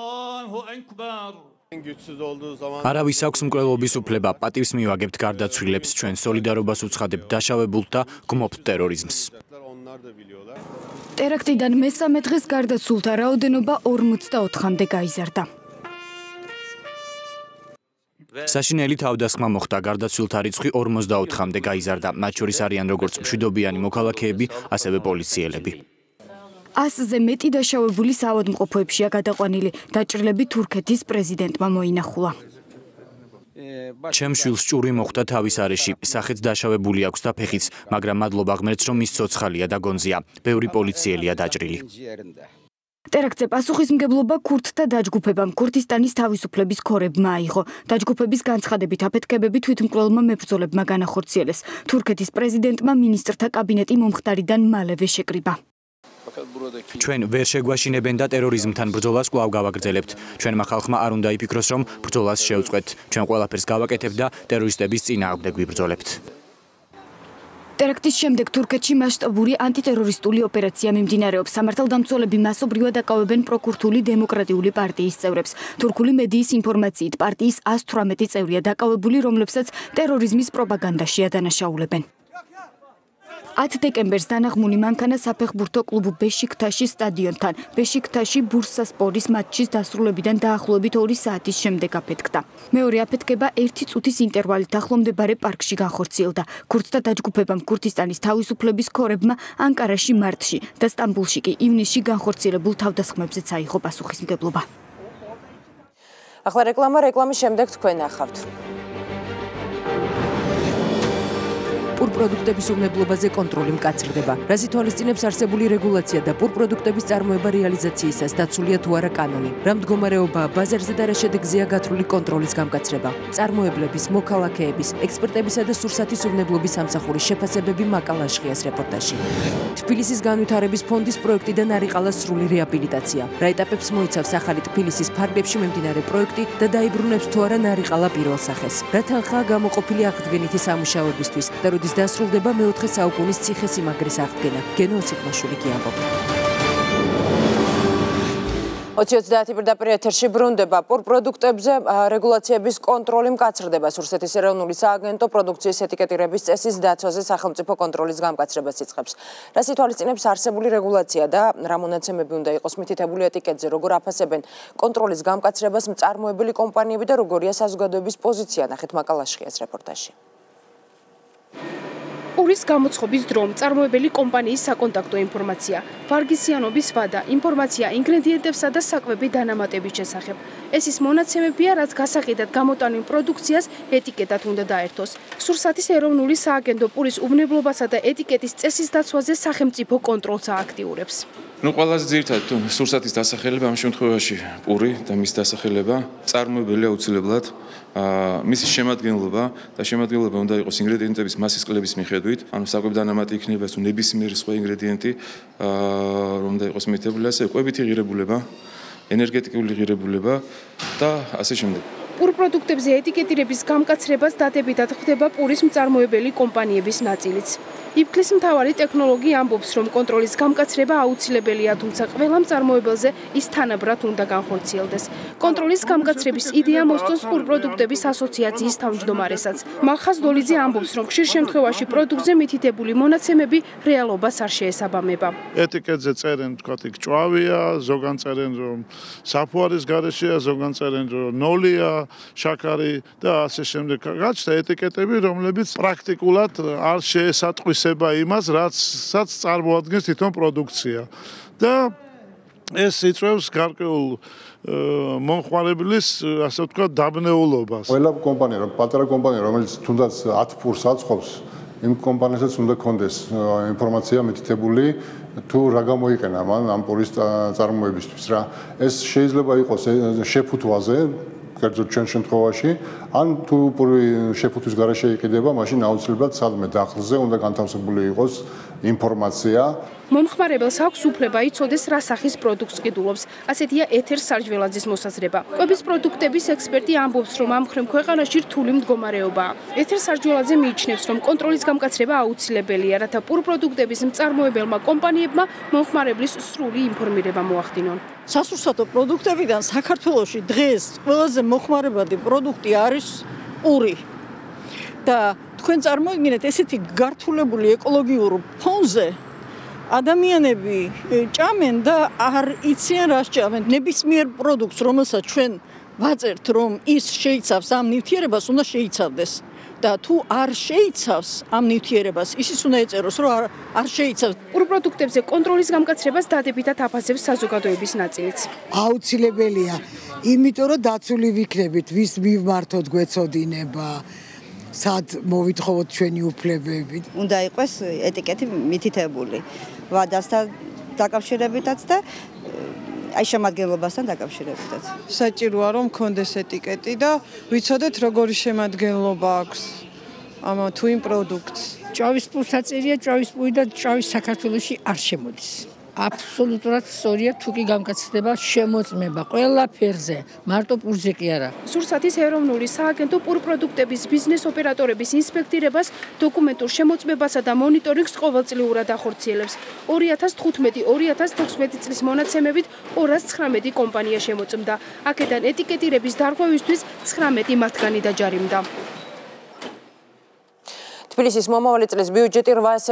არავის აქვს მკვლელობის უფლება, პატივს მივაგებთ გარდაცვლილებს, ჩვენ სოლიდარობას უცხადებთ დაშავებულთ და გმობთ ტერორიზმს. ტერაქტიდან მესამე დღეს გარდაცვლილთა რაოდენობა 44-მდე გაიზარდა. საშინელი თავდასხმა მოხდა, გარდაცვლილთა რიცხვი 44-მდე გაიზარდა. მათ შორის არიან როგორც მშვიდობიანი მოქალაქეები, ასევე პოლიციელები. 100-ზე მეტი დაშავებული საავადმყოფოებშია გადაყვანილი. დაჭრილები თურქეთის პრეზიდენტმა მოინახულა. ჩემ შვილს ჭური მოხვდა თავის არეში. სახეც დაშავებული აქვს და ფეხიც, მაგრამ მადლობა ღმერთს, რომ ის ცოცხალია და გონზია. ბევრი პოლიციელია დაჭრილი. ტერაქტზე პასუხისმგებლობა ქურთთა დაჯგუფებამ ქურთისტანის თავისუფლების ქორებმა აიღო. დაჯგუფების განცხადებით აფეთქებები თვითმკვლელმა მებრძოლებმა განახორციელეს. თურქეთის პრეზიდენტმა მინისტრთა კაბინეტი მომხდარიდან მალევე შეკრიბა. ჩვენ ვერ შეგვაშინებენ და ტერორიზმთან ბრძოლას კვლავ გავაგრძელებთ. ჩვენმა ხალხმა არ უნდა იფიქროს, რომ ბრძოლას შევწყვეტ. ჩვენ ყველაფერს გავაკეთებთ და ტერორისტების წინააღმდეგ ვიბრძოლებთ. ტერაქტის შემდეგ თურქეთში მასშტაბური ანტიტერორისტული ოპერაცია მიმდინარეობს. სამართალდამცველები მასობრივად აკავებენ პროკურთული დემოკრატიული პარტიის წევრებს. თურქული მედიის ინფორმაციით პარტიის 118 წევრია დაკავებული, რომლებსაც ტერორიზმის პროპაგანდაში ადანაშაულებენ. 10 დეკემბერს დანაღმული მანქანა საფეხბურთო კლუბ ბეშიქტაშის სტადიონთან. ბეშიქტაში ბურსასპორის მატჩის დასრულებიდან დაახლოებით 2 საათის შემდეგ აფეთქდა. მეორე აფეთქება 1 წუთის ინტერვალით ახლომდებარე პარკში განხორციელდა. ქურთთა დაჯგუფებამ ქურთისტანის თავისუფლების ქორებმა ანკარაში მარტში და სტამბოლში კი ივნისში განხორციელებულ თავდასხმებზეც აიღო პასუხისმგებლობა. ახლა რეკლამის შემდეგ თქვენ ახავთ. პროდუქტების უვნებლობაზე კონტროლი მკაცრდება. რაც ითვალისწინებს არსებული რეგულაცია და პურ პროდუქტების წარმოება რეალიზაციისას დაცულია თუ არა კანონი. რა მდგომარეობაა ბაზარზე და რა შედეგზეა გათვლილი კონტროლის გამკაცრება. წარმოებლების, მოქალაქეების, ექსპერტებისა და სურსათის უვნებლობის სამსახურის შეფასებები მაკალაშხიას რეპორტაჟში. თბილისის განვითარების ფონდის პროექტიდან არიყალას სრული რეაბილიტაცია. რა ეტაპებს მოიცავს ახალი თბილისის ფარგლებში მიმდინარე პროექტი და დაიბრუნებს თუ არა ნარიყალა პირველ სახეს. რა თანხაა გამოყოფილი აღდგენითი სამუშაოებისთვის და როდის დასრულდება მეოთხე საუკუნის ციხესიმაგრის აღდგენა. გენო ოსიკმაშვილი კი ამბობდა. 20-30 პირდაპირ ეთერში ბრუნდება პურ პროდუქტებზე რეგულაციების კონტროლი მკაცრდება. სურსეთის ეროვნული სააგენტო პროდუქციის ეტიკეტირების წესის დაცვაზე სახელმწიფო კონტროლის გამკაცრებას იწყებს. რას ითვალისწინებს არსებული რეგულაცია და რა მონაცემები უნდა იყოს მითითებული ეტიკეტზე, როგორ აფასებენ კონტროლის გამკაცრებას მწარმოებელი კომპანიები და როგორია საზოგადოების პოზიცია, ნახეთ მაკალაშხიას რეპორტაჟში. პურის გამოცხობის დრო მწარმოებელი კომპანიის საკონტაქტო ინფორმაცია, ვარგისიანობის ვადა, ინფორმაცია ინგრედიენტებსა და საკვები დანამატების შესახებ. ეს ის მონაცემებია, რაც გასაყიდად გამოტანილ პროდუქციას ეტიკეტად უნდა დაერთოს. სურსათის ეროვნული სააგენტო პურის უვნებლობასა და ეტიკეტის წესის დაცვაზე სახელმწიფო კონტროლს ააქტიურებს. ყველაზე ძირითადად სურსათის დასახელება ამ შემთხვევაში პური და მის დასახელება წარმოებელი აუცილებლად მისი შემადგენლობა და შემადგენლობა უნდა იყოს ინგრედიენტების მასის კლების მიხედვით, ანუ საკვები დანამატი იქნება თუ ნებისმიერი სხვა ინგრედიენტი, რომ უნდა იყოს მითითებული, ასე კვებითი ღირებულება, ენერგეტიკული ღირებულება და ასე შემდეგ. პურ პროდუქტებზე ეტიკეტირების გამკაცრებას დადებითად ხდება პურის მწარმოებელი კომპანიების ნაწილიც. იფქლის მთავარი ტექნოლოგი ამბობს, რომ კონტროლის გამკაცრება აუცილებელია, თუმცა ყველა მწარმოებელზე ის თანაბრად უნდა განხორციელდეს. კონტროლის გამკაცრების იდეა მოსწონს პურ პროდუქტების ასოციაციის თავმჯდომარესაც. მალხაზ დოლიძე ამბობს, რომ ხშირ შემთხვევაში პროდუქტზე მითითებული მონაცემები რეალობას არ შეესაბამება. ეტიკეტზე წერენ, თქვათ, იქ ჭვავია, ზოგან წერენ, რომ საფუარის გარეშეა, ზოგან წერენ, რომ ნოლია, შაქარი და ასე შემდეგ. გაჩნდა ეტიკეტები, რომლებიც პრაქტიკულად არ შეესატყვისება იმას, რასაც წარმოადგენს თვითონ პროდუქცია. და ეს იწვევს გარკვეულ მომხმარებლის, ასე ვთქვათ, დაბნეულობას. ყველა კომპანია, პატარა კომპანია, რომელიც თუნდაც 10 ფურს აწყობს, იმ კომპანიასაც უნდა კონდეს ინფორმაცია მითითებული თუ რა გამოიყენა მან ამ პურის წარმოებისთვის რა. ეს შეიძლება იყოს შეფუთვაზე კერძოდ ჩვენ შემთხვევაში, ან თუ პური შეფუთვის გარეშე იყიდება, მაშინ აუცილებლად სადმე დახლზე უნდა განთავსებული იყოს ინფორმაცია. მომხმარებელს აქვს უფლება იცოდეს რა სახის პროდუქტს ყიდულობს. ასეთია ეთერ სარჯველაძის მოსაზრება. კვების პროდუქტების ექსპერტი ამბობს, რომ ამ მხრივ ქვეყანაში რთული მდგომარეობაა. ეთერ სარჯველაძე მიიჩნევს, რომ კონტროლის გამკაცრება აუცილებელია, რათა პურ პროდუქტების მწარმოებელმა კომპანიებმა მომხმარებლის სრული ინფორმირება მოახდინონ. სასურსათო პროდუქტებიდან საქართველოში დღეს ყველაზე მოხმარებადი პროდუქტი არის პური. და თქვენ წარმოიდგინეთ ესეთი გართულებული ეკოლოგიურ ფონზე ადამიანები ჭამენ და არ იციან რას ჭამენ. ნებისმიერ პროდუქტს, რომელსაც ჩვენ ვაწერთ, რომ ის შეიცავს ამ ნივთიერებას, უნდა შეიცავდეს. და თუ არ შეიცავს ამ ნივთიერებას, ისიც უნდა ეწეროს, რომ არ შეიცავს. პურ პროდუქტებზე კონტროლის გამკაცრებას დადებითად აფასებს საზოგადოების ნაწილიც. აუცილებელია, იმიტომ რომ დაცული ვიქნებით, ვის მიმართოთ გვეცოდინება. სად მოვითხოვოთ ჩვენი უფლებები. უნდა იყოს ეტიკეტი მითითებული ვადასთან დაკავშირებითაც და აი შემადგენლობასთან დაკავშირებითაც. საჭიროა რომ მქონდეს ეტიკეტი და ვიცოდეთ როგორი შემადგენლობა აქვს ამ თუ იმ პროდუქტს. ჭავის პურს აწერია, ჭავის პური და ჭავის საქართველოში არ შემოდის. აბსოლუტურად სწორია, თუ კი გამკაცრდება შემოწმება ყველაფერზე, მარტო პურზე კი არა. სურსათის ეროვნული სააგენტო პურ პროდუქტების ბიზნეს ოპერატორების ინსპექტირებას, დოკუმენტურ შემოწმებასა და მონიტორინგს ყოველწლიურად ახორციელებს. 2015-2016 წლის მონაცემებით 219 კომპანია შემოწმდა. აქედან ეტიკეტირების დარღვევისთვის 19 მათგანი დაჯარიმდა. თბილისის მომავალი წლის ბიუჯეტი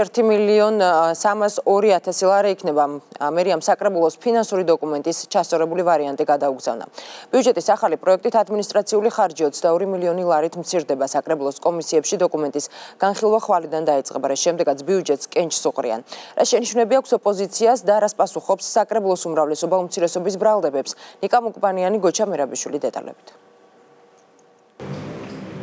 801.302.000 ლარი იქნება. მერიამ საკრებულოს ფინანსური დოკუმენტის ჩასწორებული ვარიანტი გადაუგზავნა. ბიუჯეტის ახალი პროექტით ადმინისტრაციული ხარჯი 22 მილიონი ლარით მცირდება. საკრებულოს კომისიებში დოკუმენტის განხილვა ხვალიდან დაიწყება, რის შემდეგაც ბიუჯეტს კენჭს უყრიან. რა შენიშვნები აქვს ოპოზიციას და რას პასუხობს საკრებულოს უმრავლესობა უმცირესობის ბრალდებებს. ნიკა მუკბანიანი, გოჩა მერაბიშვილი დეტალებით.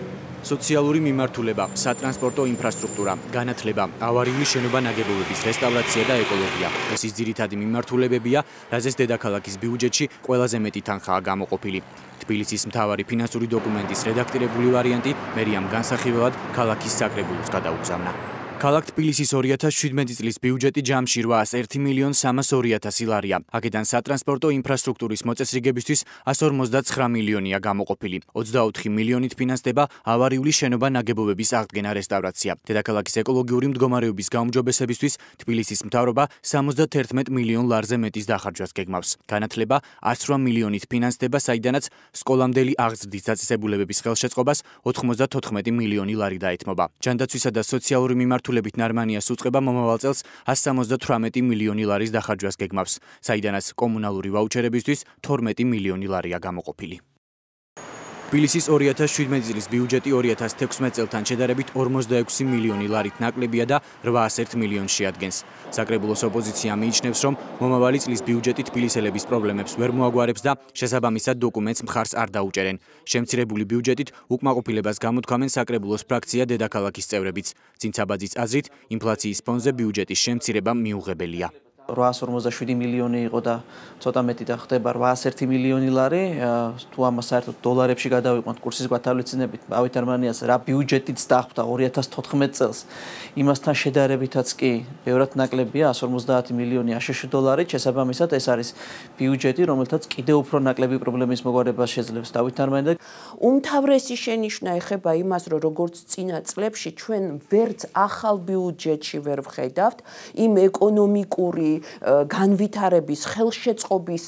სოციალური მიმართულება, სატრანსპორტო ინფრასტრუქტურა, განათლება, ავარიული შენობა ნაგებობების რესტავრაცია და ეკოლოგია. ეს ის ძირითადი მიმართულებებია, რაზეც დედაქალაქის ბიუჯეტში ყველაზე მეტი თანხაა გამოყოფილი. თბილისის მთავარი ფინანსური დოკუმენტის რედაქტირებული ვარიანტი მერიამ განსახილველად ქალაქის საკრებულოს გადაუგზავნა. ქალაქ თბილისის 2017 წლის ბიუჯეტი ჯამში 801.302.000 ლარია. აქედან სატრანსპორტო ინფრასტრუქტურის მოწესრიგებისთვის 159 მილიონია გამოყოფილი. 24 მილიონით ფინანსდება ავარიული შენობა ნაგებობების აღდგენა რესტავრაცია. დედაქალაქის ეკოლოგიური მდგომარეობის გაუმჯობესებისთვის თბილისის მთავრობა 71 მილიონ ლარზე მეტის დახარჯვას გეგმავს. განათლება 108 მილიონით ფინანსდება, საიდანაც სკოლამდელი აღზრდის დაწესებულებების ხელშეწყობას 94 მილიონი ლარი დაეთმობა. ჯანდაცვისა და სოციალური მიმართულებით ნარმანიას უწყება მომავალ წელს 178 მილიონი ლარის დახარჯვას გეგმავს, საიდანაც კომუნალური ვაუჩერებისთვის 12 მილიონი ლარია გამოყოფილი. თბილისის 2017 წლის ბიუჯეტი 2016 წელთან შედარებით 46 მილიონი ლარით ნაკლებია და 801 მილიონს შეადგენს. საკრებულოს ოპოზიცია მიიჩნევს, რომ მომავალი წლის ბიუჯეტი თბილისელების პრობლემებს ვერ მოაგვარებს და შესაბამისად დოკუმენტს მხარს არ დაუჭერენ. შემცირებული ბიუჯეტით უკმაყოფილებას გამოთქვამენ საკრებულოს ფრაქცია დედაქალაქის წევრებიც. წინცაბაძის აზრით, ინფლაციის ფონზე ბიუჯეტის შემცირება მიუღებელია. 847 მილიონი იყო და ცოტა მეტი და ხდება 801 მილიონი ლარი. თუ ამას საერთოდ დოლარებში გადავიყვანთ კურსის გვათვალისწინებით, ავითარმანიას რა ბიუჯეტიც დახვდა 2014 წელს. იმასთან შედარებითაც კი ბევრად ნაკლებია 150 მილიონი აშშ დოლარით. შესაბამისად ეს არის ბიუჯეტი, რომელთაც კიდევ უფრო ნაკლები პრობლემის მოგვარებას შეძლებს დავითარმანია. უმთავრესი შენიშვნა ეხება იმას, რომ როგორც წინა წლებში ჩვენ ვერც ახალ ბიუჯეტში ვერ ვხედავთ იმ ეკონომიკური განვითარების ხელშეწყობის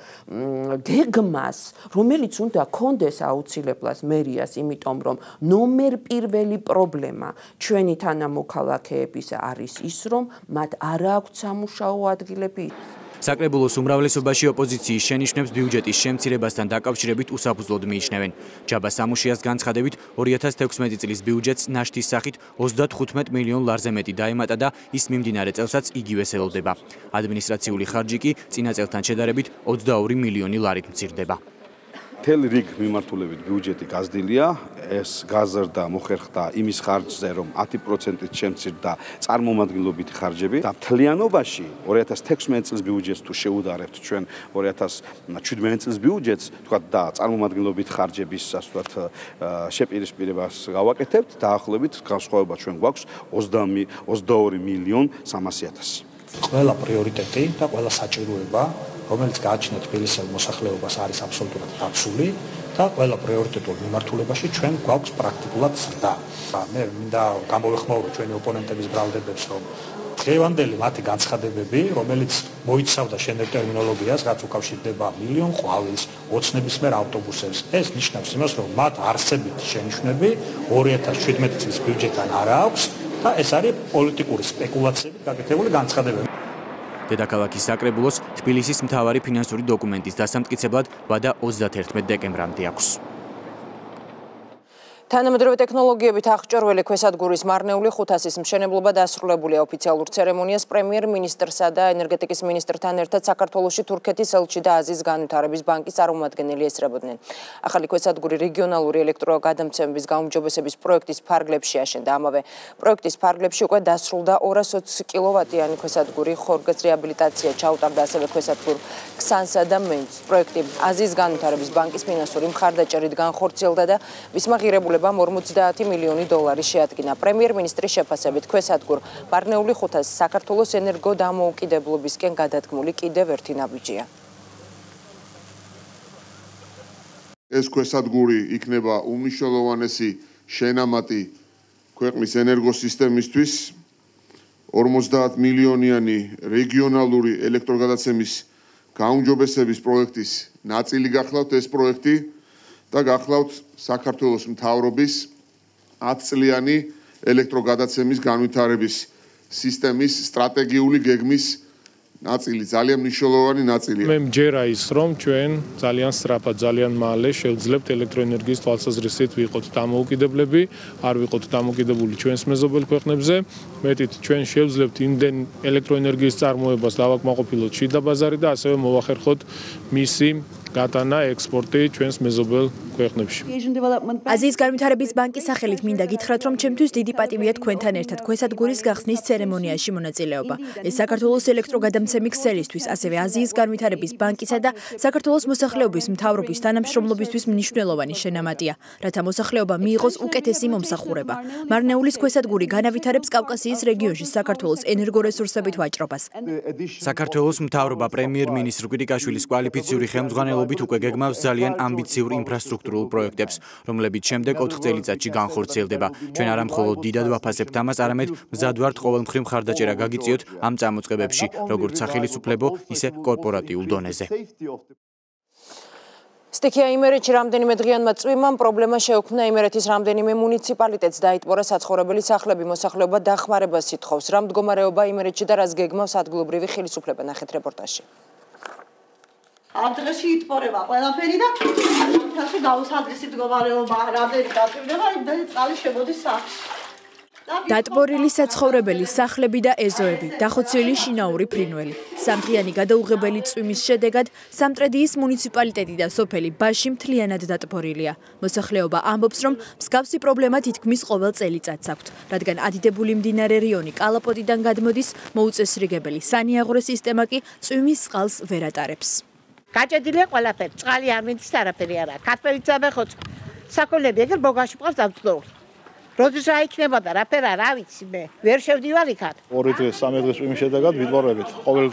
გეგმას, რომელიც უნდა კონდეს აუცილებლად მერიას, იმიტომ რომ ნომერ პირველი პრობლემა ჩვენი თანამოქალაქეების არის ის, რომ მათ არ აქვთ სამუშაო ადგილები. საკრებულოს უმრავლესობაში ოპოზიციის შენიშვნებს ბიუჯეტის შემცირებასთან დაკავშირებით უსაფუძვლოდ მიიჩნევენ. ჯაბა სამუშიას განცხადებით 2016 წლის ბიუჯეტს ნაშთის სახით 35 მილიონ ლარზე მეტი დაემატა და ის მიმდინარე წელსაც იგივე ელოდება. ადმინისტრაციული ხარჯი კი წინა წელთან შედარებით 22 მილიონი ლარით მცირდება. მთელი რიგ მიმართულებით ბიუჯეტი გაზრდილია, ეს გაზრდა მოხერხდა იმის ხარჯზე, რომ 10%-ით შემცირდა წარმომადგენლობითი ხარჯები და მთლიანობაში 2016 წლის ბიუჯეტს თუ შეუდარებთ ჩვენ 2017 წლის ბიუჯეტს, თქვა და წარმომადგენლობითი ხარჯების ასე ვთქვათ შეპირისპირებას გავაკეთებთ, დაახლოებით განსხვავება ჩვენ გვაქვს 22 მილიონ 300.000. ყველა პრიორიტეტი და ყველა საჭიროება, რომელიც გააჩნია თბილისელ მოსახლეობას, არის აბსოლუტურად დაცული და ყველა პრიორიტეტულ მიმართულებაში ჩვენ გვაქვს პრაქტიკულად ზრდა. მე მინდა გამოვეხმაურო ჩვენი ოპონენტების ბრალდებებს, რომ დღევანდელი მათი განცხადებები, რომელიც მოიცავდა შენერ ტერმინოლოგიას, რაც უკავშირდება მილიონ ყვავილს, ოცნებისმიერ ავტობუსებს, ეს ნიშნავს იმას, რომ მათ არსებითი შენიშვნები 2017 წლის ბიუჯეტთან არ აქვს და ეს არის პოლიტიკური სპეკულაციებით გაკეთებული განცხადებები. დედაქალაქის საკრებულოს თბილისის მთავარი ფინანსური დოკუმენტის დასამტკიცებლად ვადა 31 დეკემბრამდე აქვს. თანამედროვე ტექნოლოგიებით აღჭურვილი ქვესადგურის მარნეული ხუთასის მშენებლობა დასრულებულია. ოფიციალურ ცერემონიას პრემიერ-მინისტრსა და ენერგეტიკის მინისტრთან ერთად საქართველოში თურქეთის ელჩი და აზიის განვითარების ბანკის წარმომადგენელი ესწრებოდნენ. ახალი ქვესადგური რეგიონალური ელექტროგადამცემების გაუმჯობესების პროექტის ფარგლებში აშენდა. ამავე პროექტის ფარგლებში უკვე დასრულდა 220 კილოვატიანი ქვესადგური, ხორგის რეაბილიტაცია ჩაუტარდა ასევე ქვესადგურ ქსანსა და მენჯს. პროექტი აზიის განვითარების ბანკის ფინანსური მხარდაჭერით განხორციელდა და მისმაღირებული 50 მილიონი დოლარი შეადგინა. პრემიერ-მინისტრის შეფასებით ქვესადგურ მარნეული ხუთას საქართველოს ენერგოდამოუკიდებლობისკენ გადადგმული კიდევ ერთი ნაბიჯია. ეს ქვესადგური იქნება უმნიშვნელოვანესი შენამატი ქვეყნის ენერგოსისტემისთვის. 50 მილიონიანი რეგიონალური ელექტროგადაცემის გაუმჯობესების პროექტის ნაწილი გახლავთ ეს პროექტი და გახლავთ საქართველოს მთავრობის 10 წლიანი ელექტროგადაცემის განვითარების სისტემის სტრატეგიული გეგმის ნაწილი, ძალიან მნიშვნელოვანი ნაწილია. მე მჯერა ის, რომ ჩვენ ძალიან სწრაფად, ძალიან მალე შევძლებთ ელექტროენერგიის თვალსაზრისით ვიყოთ დამოუკიდებლები, არ ვიყოთ დამოკიდებული ჩვენს მეზობელ ქვეყნებზე. მეტით ჩვენ შევძლებთ იმდენ ელექტროენერგიის წარმოებას დავაკმაყოფილოთ შიდა ბაზარი და ასევე მოვახერხოთ მისი გატანა ექსპორტი ჩვენს მეზობელ ქვეყნებში. აზიის განვითარების ბანკის სახელით მინდა გითხრათ, რომ ჩემთვის დიდი პატივია თქვენთან ერთად ქვესადგურის გახსნის ცერემონიაში მონაწილეობა. ეს საქართველოს ელექტროგადამცემი ქსელისთვის, ასევე აზიის განვითარების ბანკისა და საქართველოს მოსახლეობის მთავრობის თანამშრომლობისთვის მნიშვნელოვანი შენამატია, რათა მოსახლეობა მიიღოს უკეთესი მომსახურება. მარნეულის ქვესადგური განავითარებს კავკასიის რეგიონში საქართველოს ენერგორესურსებით ვაჭრობას. საქართველოს მთავრობა პრემიერ-მინისტრ კვირიკაშვილის კვალიფიციური ხელმძღვანელობით უკვე გეგმავს ძალიან ამბიციურ ინფრასტრუქტურულ პროექტებს, რომლებიც შემდეგ 4 წელიწადში განხორციელდება. ჩვენ არა მხოლოდ დიდად ვაფასებთ ამას, არამედ მზად ვართ ყოველმხრივ მხარდაჭერა გაგიწიოთ ამ წამოწყებებში, როგორც სახელმწიფო, ისე კორპორატიულ დონეზე. სტიქია იმერეთში რამდენიმე დღიანმა წვიმამ პრობლემა შეუქმნა იმერეთის რამდენიმე მუნიციპალიტეტს დაიტბორა საცხოვრებელი სახლები, მოსახლეობა დახმარებას ითხოვს. რა მდგომარეობა იმერეთში და რას გეგმავს ადგილობრივი ხელისუფლება, ნახეთ რეპორტაჟში. ამ დღეში იტბორება ყველაფერი და ამაში გაუსადრისი მდგომარეობა, რამდენი დაწვიმდება, იმდენი წყალი შემოდის სახლში. დატბორილი საცხოვრებელი სახლები და ეზოები, დახოცილი შინაური ფრინველი. სამდღიანი გადაუღებელი წვიმის შედეგად სამტრედიის მუნიციპალიტეტი და სოფელი ბაში მთლიანად დატბორილია. მოსახლეობა ამბობს, რომ მსგავსი პრობლემა თითქმის ყოველ წელიწადს აქვთ, რადგან ადიდებული მდინარე რიონი კალაპოტიდან გადმოდის, მოუწესრიგებელი სანიაღვრე სისტემა კი წვიმის წყალს ვერ ატარებს. გაჭედილია ყველაფერი, წყალი არ მინდის, არაფერი არა. ქართველი წამეხოც საქონლები ეგრე ბოგაში მყავს დამწნეული. როდის რა იქნება და რაფერა რა ვიცი მე ვერ შევდივარ იქად. 2 დღე 3 დღეს წვიმის შედეგად ვიტბორებით. ყოველ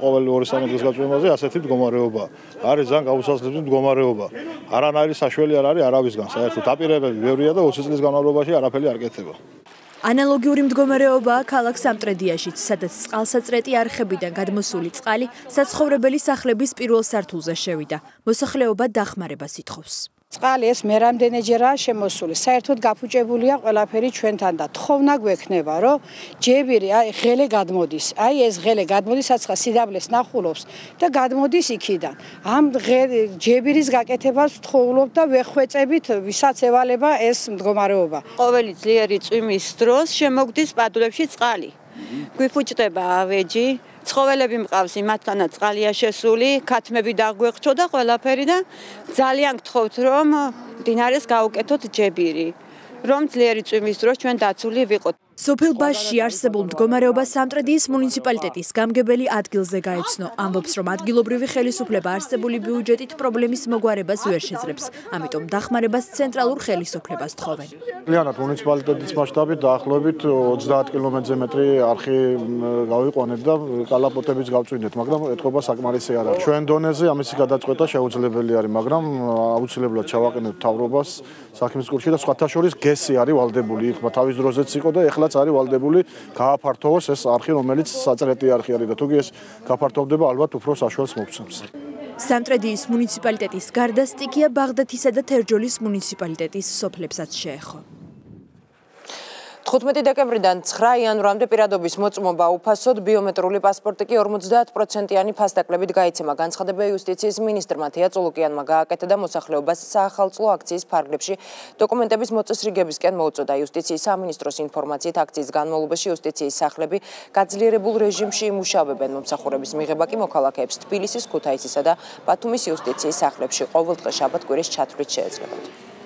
2-3 დღეს გაწვიმაზე ასეთი მდგომარეობა. არის ძალიან გაუსასწრებელი მდგომარეობა. არანაირი საშველი არ არის არავისგან. საერთოდ დაპირებები ბევრია და 20 წლის განმავლობაში არაფერი არ კეთდება. ანალოგიური მდგომარეობაა ქალაქ სამტრედიაშიც, სადაც წყალსაწრეტი არხებიდან გადმოსული წყალი საცხოვრებელი სახლების პირველ სართულზე შევიდა. მოსახლეობა დახმარებას ითხოვს. წყალი ეს მე რამდენჯერაა შემოსული. საერთოდ გაფუჭებულია ყველაფერი ჩვენთან და თხოვნა გვექნება, რომ ჯებირი აი ღელე გადმოდის. აი ეს ღელე გადმოდის, საცხა სიდაბლეს ნახულობს და გადმოდის იქიდან. ამ ჯებირის გაკეთებას ვთხოვობ და ვეხვეწებით, ვისაც ევალება ეს მდგომარეობა. ყოველი ძლიერი წვიმის დროს შემოგდის პადლებში წყალი. გვიფუჭდება ავეჯი, ცხოველები მყავს, იმათგანაც წყალია შესული, ქათმები დაგვეყჩო და ყველაფერი და ძალიან გთხოვთ, რომ მდინარეს გაუკეთოთ ჯებირი, რომ ძლიერი წვიმის დროს ჩვენ დაცული ვიყოთ. სოფელ ბაშში არსებულ მდგომარეობას სამტრედიის მუნიციპალიტეტის გამგებელი ადგილზე გაეცნო. ამბობს, რომ ადგილობრივი ხელისუფლება არსებული ბიუჯეტით პრობლემის მოგვარებას ვერ შეძლებს. ამიტომ დახმარებას ცენტრალურ ხელისუფლებას თხოვენ. Ლიანად მუნიციპალიტეტის მასშტაბით დაახლოებით 30 კილომეტრზე მეტრი არხი გავიყვანეთ და კალაპოტებიც გავწვინეთ, მაგრამ ეთქობა საკმარისი არ არის. ჩვენ დონეზე ამისი გადაწყვეტა შეუძლებელი არის, მაგრამ აუცილებლად ჩავაყენებთ მთავრობას საქმისკურში და სხვათა შორის გესი არის ვალდებული, იქ თავის დროზეც იყო და ეხლა არის ვალდებული გააფართოვოს ეს არხი, რომელიც საწრეტი არხი არის და თუ ეს გაფართოვდება, ალბათ უფრო საშუალს მოგცემს. სამტრედიის მუნიციპალიტეტის გარდა სტიქია ბაღდათისა და თერჯოლის მუნიციპალიტეტის სოფლებსაც შეეხო. 15 დეკემბრიდან 9 იანვრამდე პირადობის მოწმობა უფასოდ, ბიომეტრული პასპორტი კი 50%-იანი ფასდაკლებით გაიცემა. განცხადება იუსტიციის მინისტრმა თია წულუკიანმა გააკეთა და მოსახლეობას საახალწლო აქციის ფარგლებში დოკუმენტების მოწესრიგებისკენ მოუწოდა. იუსტიციის სამინისტროს ინფორმაციით აქციის განმავლობაში იუსტიციის სახლები გაძლიერებულ რეჟიმში იმუშავებენ. მომსახურების მიღება კი მოქალაქეებს თბილისის, ქუთაისისა და ბათუმის იუსტიციის სახლებში ყოველდღე შაბათ-კვირის ჩათვლით შეეძლებათ.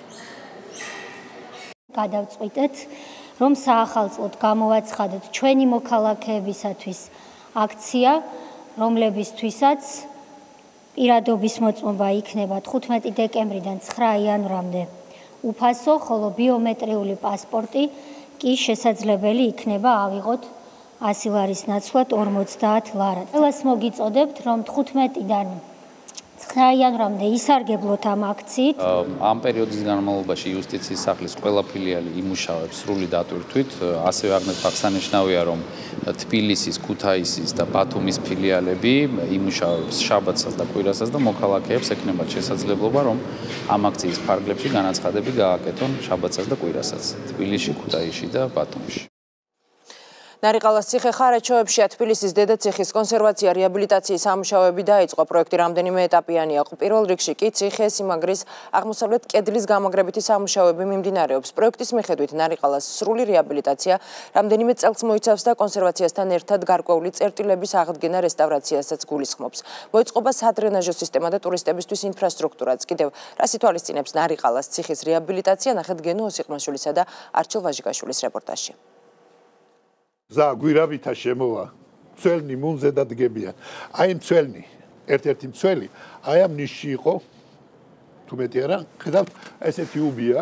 გადავწყვიტეთ რომ საახალწლოდ გამოვაცხადოთ ჩვენი მოქალაქეებისათვის აქცია, რომლებისთვისაც პირადობის მოწმობა იქნება 15 დეკემბრიდან 9 იანვრამდე უფასო, ხოლო ბიომეტრიული პასპორტი კი შესაძლებელი იქნება ავიღოთ 100 ლარის ნაცვლად 50 ლარად. ყველას მოგიწოდებთ, რომ 15-დან 9 იანვრამდე ისარგებლოთ ამ აქციით. ამ პერიოდის განმავლობაში იუსტიციის სახლის ყველა ფილიალი იმუშავებს სრული დატვირთვით. ასევე აღნიშნეთ აღსანიშნავია, რომ თბილისის, ქუთაისის და ბათუმის ფილიალები იმუშავებს შაბათსაც და კვირასაც და მოქალაქეებს ექნებათ შესაძლებლობა, რომ ამ აქციის ფარგლებში განაცხადები გააკეთონ შაბათსაც და კვირასაც თბილისში, ქუთაისში და ბათუმში. ნარიყალას ციხე ხარაჩოებში თბილისის დედაციხის კონსერვაცია რეაბილიტაციის სამუშაოები დაიწყო. პროექტი რამდენიმე ეტაპიანია. პირველ რიგში კი ციხეს სიმაგრის აღმოსავლეთ კედლის გამაგრებითი სამუშაოები მიმდინარეობს. პროექტის მიხედვით ნარიყალას სრული რეაბილიტაცია რამდენიმე წელს მოიცავს და კონსერვაციასთან ერთად გარკვეული წერტილების აღდგენა რესტავრაციასაც გულისხმობს. მოიწყობა სადრენაჟო სისტემა და ტურისტებისთვის ინფრასტრუქტურაც. კიდევ რა სიტუაცინებს ნარიყალას ციხის რეაბილიტაცია ნახეთ გენო ოსიყმაშვილისა და არჩილ ვაჟიკაშვილის რეპორტაჟში. ზა გვირაბითა შემოვა მცველნი მუნზე დადგებიან აი მცველნი ერთ-ერთი მცველი აი ამ ნიშში იყო თუ მეტი არა ხედავთ ესეთი უბია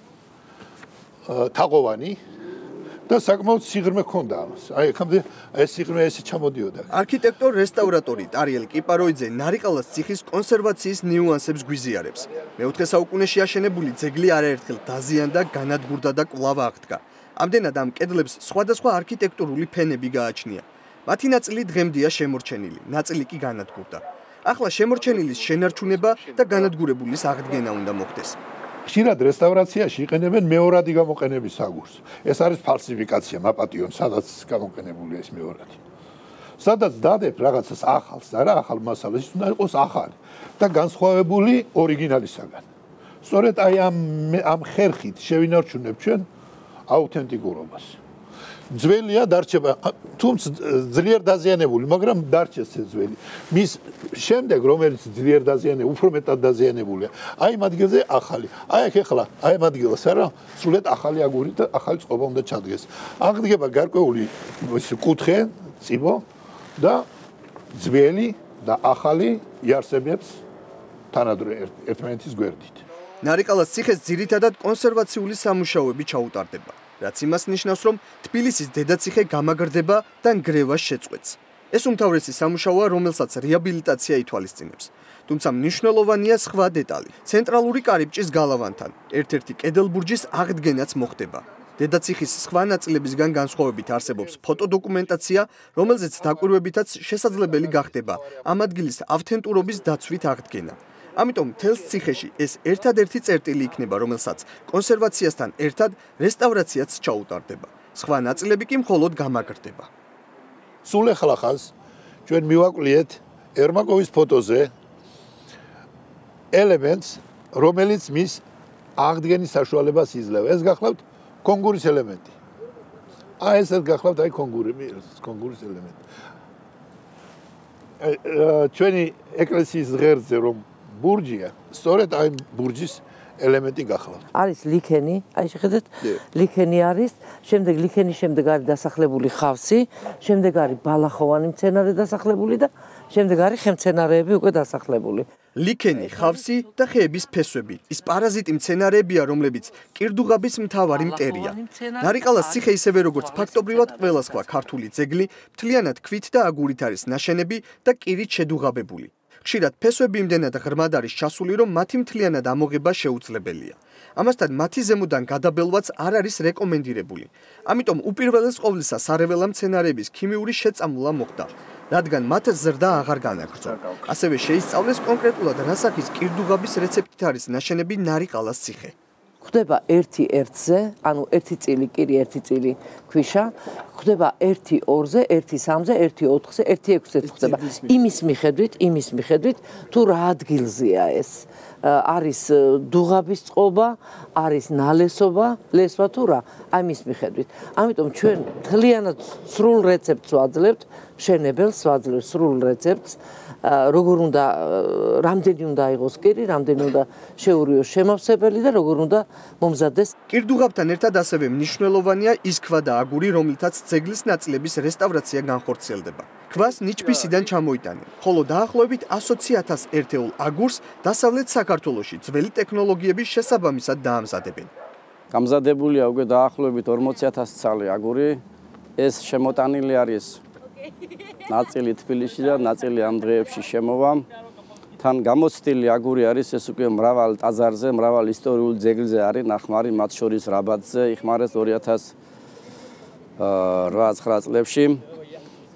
თაღოვანი და საკმაოდ სიღრმე ჰქონდა ამას აი ეხამდე ეს სიღრმე ესე ჩამოდიოდა არქიტექტორ რესტავრატორი ტარიელ კიპაროიძე ნარიყალას ციხის კონსერვაციის ნიუანსებს გვიზიარებს მეოთხე საუკუნეში აშენებული ძეგლი არაერთხელ დაზიანდა განადგურდა და კვლავ აღდგა ამდენად ამ კედლებს სხვადასხვა არქიტექტურული ფენები გააჩნია. მათი ნაწილი დღემდეა შემორჩენილი, ნაწილი კი განადგურდა. ახლა შემორჩენილის შენარჩუნება და განადგურებულის აღდგენა უნდა მოხდეს. ხშირად რესტავრაციაში იყენებენ მეორადი გამოყენების აგურს. ეს არის ფალსიფიკაცია, მაპატიონ, სადაც გამოყენებულია ეს მეორადი. სადაც დადებ რაღაცას ახალს და რა ახალ მასალას, ის უნდა იყოს ახალი და განსხვავებული ორიგინალისაგან. სწორედ აი ამ ხერხით შევინარჩუნებ ჩვენ აუთენტიკურობას. ძველია დარჩება, თუმცა ძლიერ დაზიანებული, მაგრამ დარჩეს ეს ძველი. მის შემდეგ რომელიც ძლიერ დაზიანებული, უფრო მეტად დაზიანებულია. აი ამ ადგილზე ახალი. აი აქ ახლა, აი ამ ადგილას არა, სრულად ახალი აგური და ახალი წყობა უნდა ჩადგეს. აღდგება გარკვეული კუთხე, წიბო და ძველი და ახალი იარსებებს თანადროე ერთმანეთის გვერდით. ნარიყალას ციხეს ძირითადად კონსერვაციული სამუშაოები ჩაუტარდება, რაც იმას ნიშნავს, რომ თბილისის დედაციხე გამაგრდება და ნგრევას შეწყვეტს. ეს უმთავრესი სამუშაოა, რომელსაც რეაბილიტაცია ითვალისწინებს. თუმცა მნიშვნელოვანია სხვა დეტალი. ცენტრალური კარიბჭის გალავანთან ერთ-ერთი კედელბურჯის აღდგენაც მოხდება. დედაციხის სხვა ნაწილებისგან განსხვავებით არსებობს ფოტოდოკუმენტაცია, რომელზეც დაკვირვებითაც შესაძლებელი გახდება ამ ადგილის ავთენტურობის დაცვით აღდგენა. ამიტომ მთელს ციხეში ეს ერთადერთი წერტილი იქნება, რომელსაც კონსერვაციასთან ერთად რესტავრაციაც ჩაუტარდება. სხვა ნაწილები კი მხოლოდ გამაგრდება. სულ ახალ ჩვენ მივაკვლიეთ ერმაკოვის ფოტოზე ელემენტს, რომელიც მის აღდგენის საშუალებას იძლევა. ეს გახლავთ კონგურის ელემენტი. აი ეს გახლავთ აი კონგურის ელემენტი. ჩვენი ეკლესიის ღერძზე რომ ბურჯია, სწორედ აი ბურჯის ელემენტი გახლავთ. არის ლიქენი, აი შეხედეთ, ლიქენი არის, შემდეგ ლიქენის შემდეგ არის დასახლებული ხავსი, შემდეგ არის ბალახოვანი მცენარე დასახლებული და შემდეგ არის ხემცენარეები უკვე დასახლებული. ლიქენი, ხავსი და ხეების ფესვები. ის პარაზიტი მცენარეებია, რომლებიც კირდუღაბის მთავარი მტერია. ნარიყალას ციხე ისევე როგორც ფაქტობრივად ყველა სხვა ქართული ძეგლი, მთლიანად ქვით და აგურით არის ნაშენები და კირით შედუღაბებული. ხშირად ფესვები იმდენად ღრმად არის ჩასული, რომ მათი მთლიანად ამოღება შეუძლებელია. ამასთან მათი ზემოდან გადაბელვაც არ არის რეკომენდირებული. ამიტომ უპირველეს ყოვლისა სარეველა მცენარეების ქიმიური შეწამვლა მოხდა, რადგან მათ ზრდა აღარ განაგრძო. ასევე შეისწავლეს კონკრეტულად რა სახის კირდუღაბის რეცეპტით არის ნაშენები ნარიყალას ციხე. ხდება 1-1-ზე, ანუ 1 წილი კირი, 1 წილი ქვიშა, ხდება 1-2-ზე, 1-3-ზე, 1-4-ზე, 1-6-ზე ხდება. იმის მიხედვით, თუ რა ადგილზეა ეს. არის დუღაბის წყობა, არის ნალესობა, ლესვა თუ რა, აი მის მიხედვით. ამიტომ ჩვენ მთლიანად სრულ რეცეპტს ვაძლევთ, მშენებელს ვაძლევთ სრულ რეცეპტს. როგორ უნდა რამდენი უნდა აიღოს კირი, რამდენი უნდა შეურიოს შემავსებელი და როგორ უნდა მომზადდეს. კირდუღაბთან ერთად ასევე მნიშვნელოვანია ის ქვა და აგური, რომლითაც ძეგლის ნაწილების რესტავრაცია განხორციელდება. ქვას ნიჩბისიდან ჩამოიტანენ, ხოლო დაახლოებით 120,000 ერთეულ აგურს დასავლეთ საქართველოში ძველი ტექნოლოგიების შესაბამისად დაამზადებენ. გამზადებულია უკვე დაახლოებით 40,000 ცალი აგური. ეს შემოტანილი არის ნაწილი თბილისში და ნაწილი ამ დღეებში შემოვა. თან გამოცდილი აგური არის ეს უკვე მრავალ ტაძარზე, მრავალ ისტორიულ ძეგლზე არის ნახმარი, მათ შორის რაბატზე იხმარეს 2008-9 წლებში.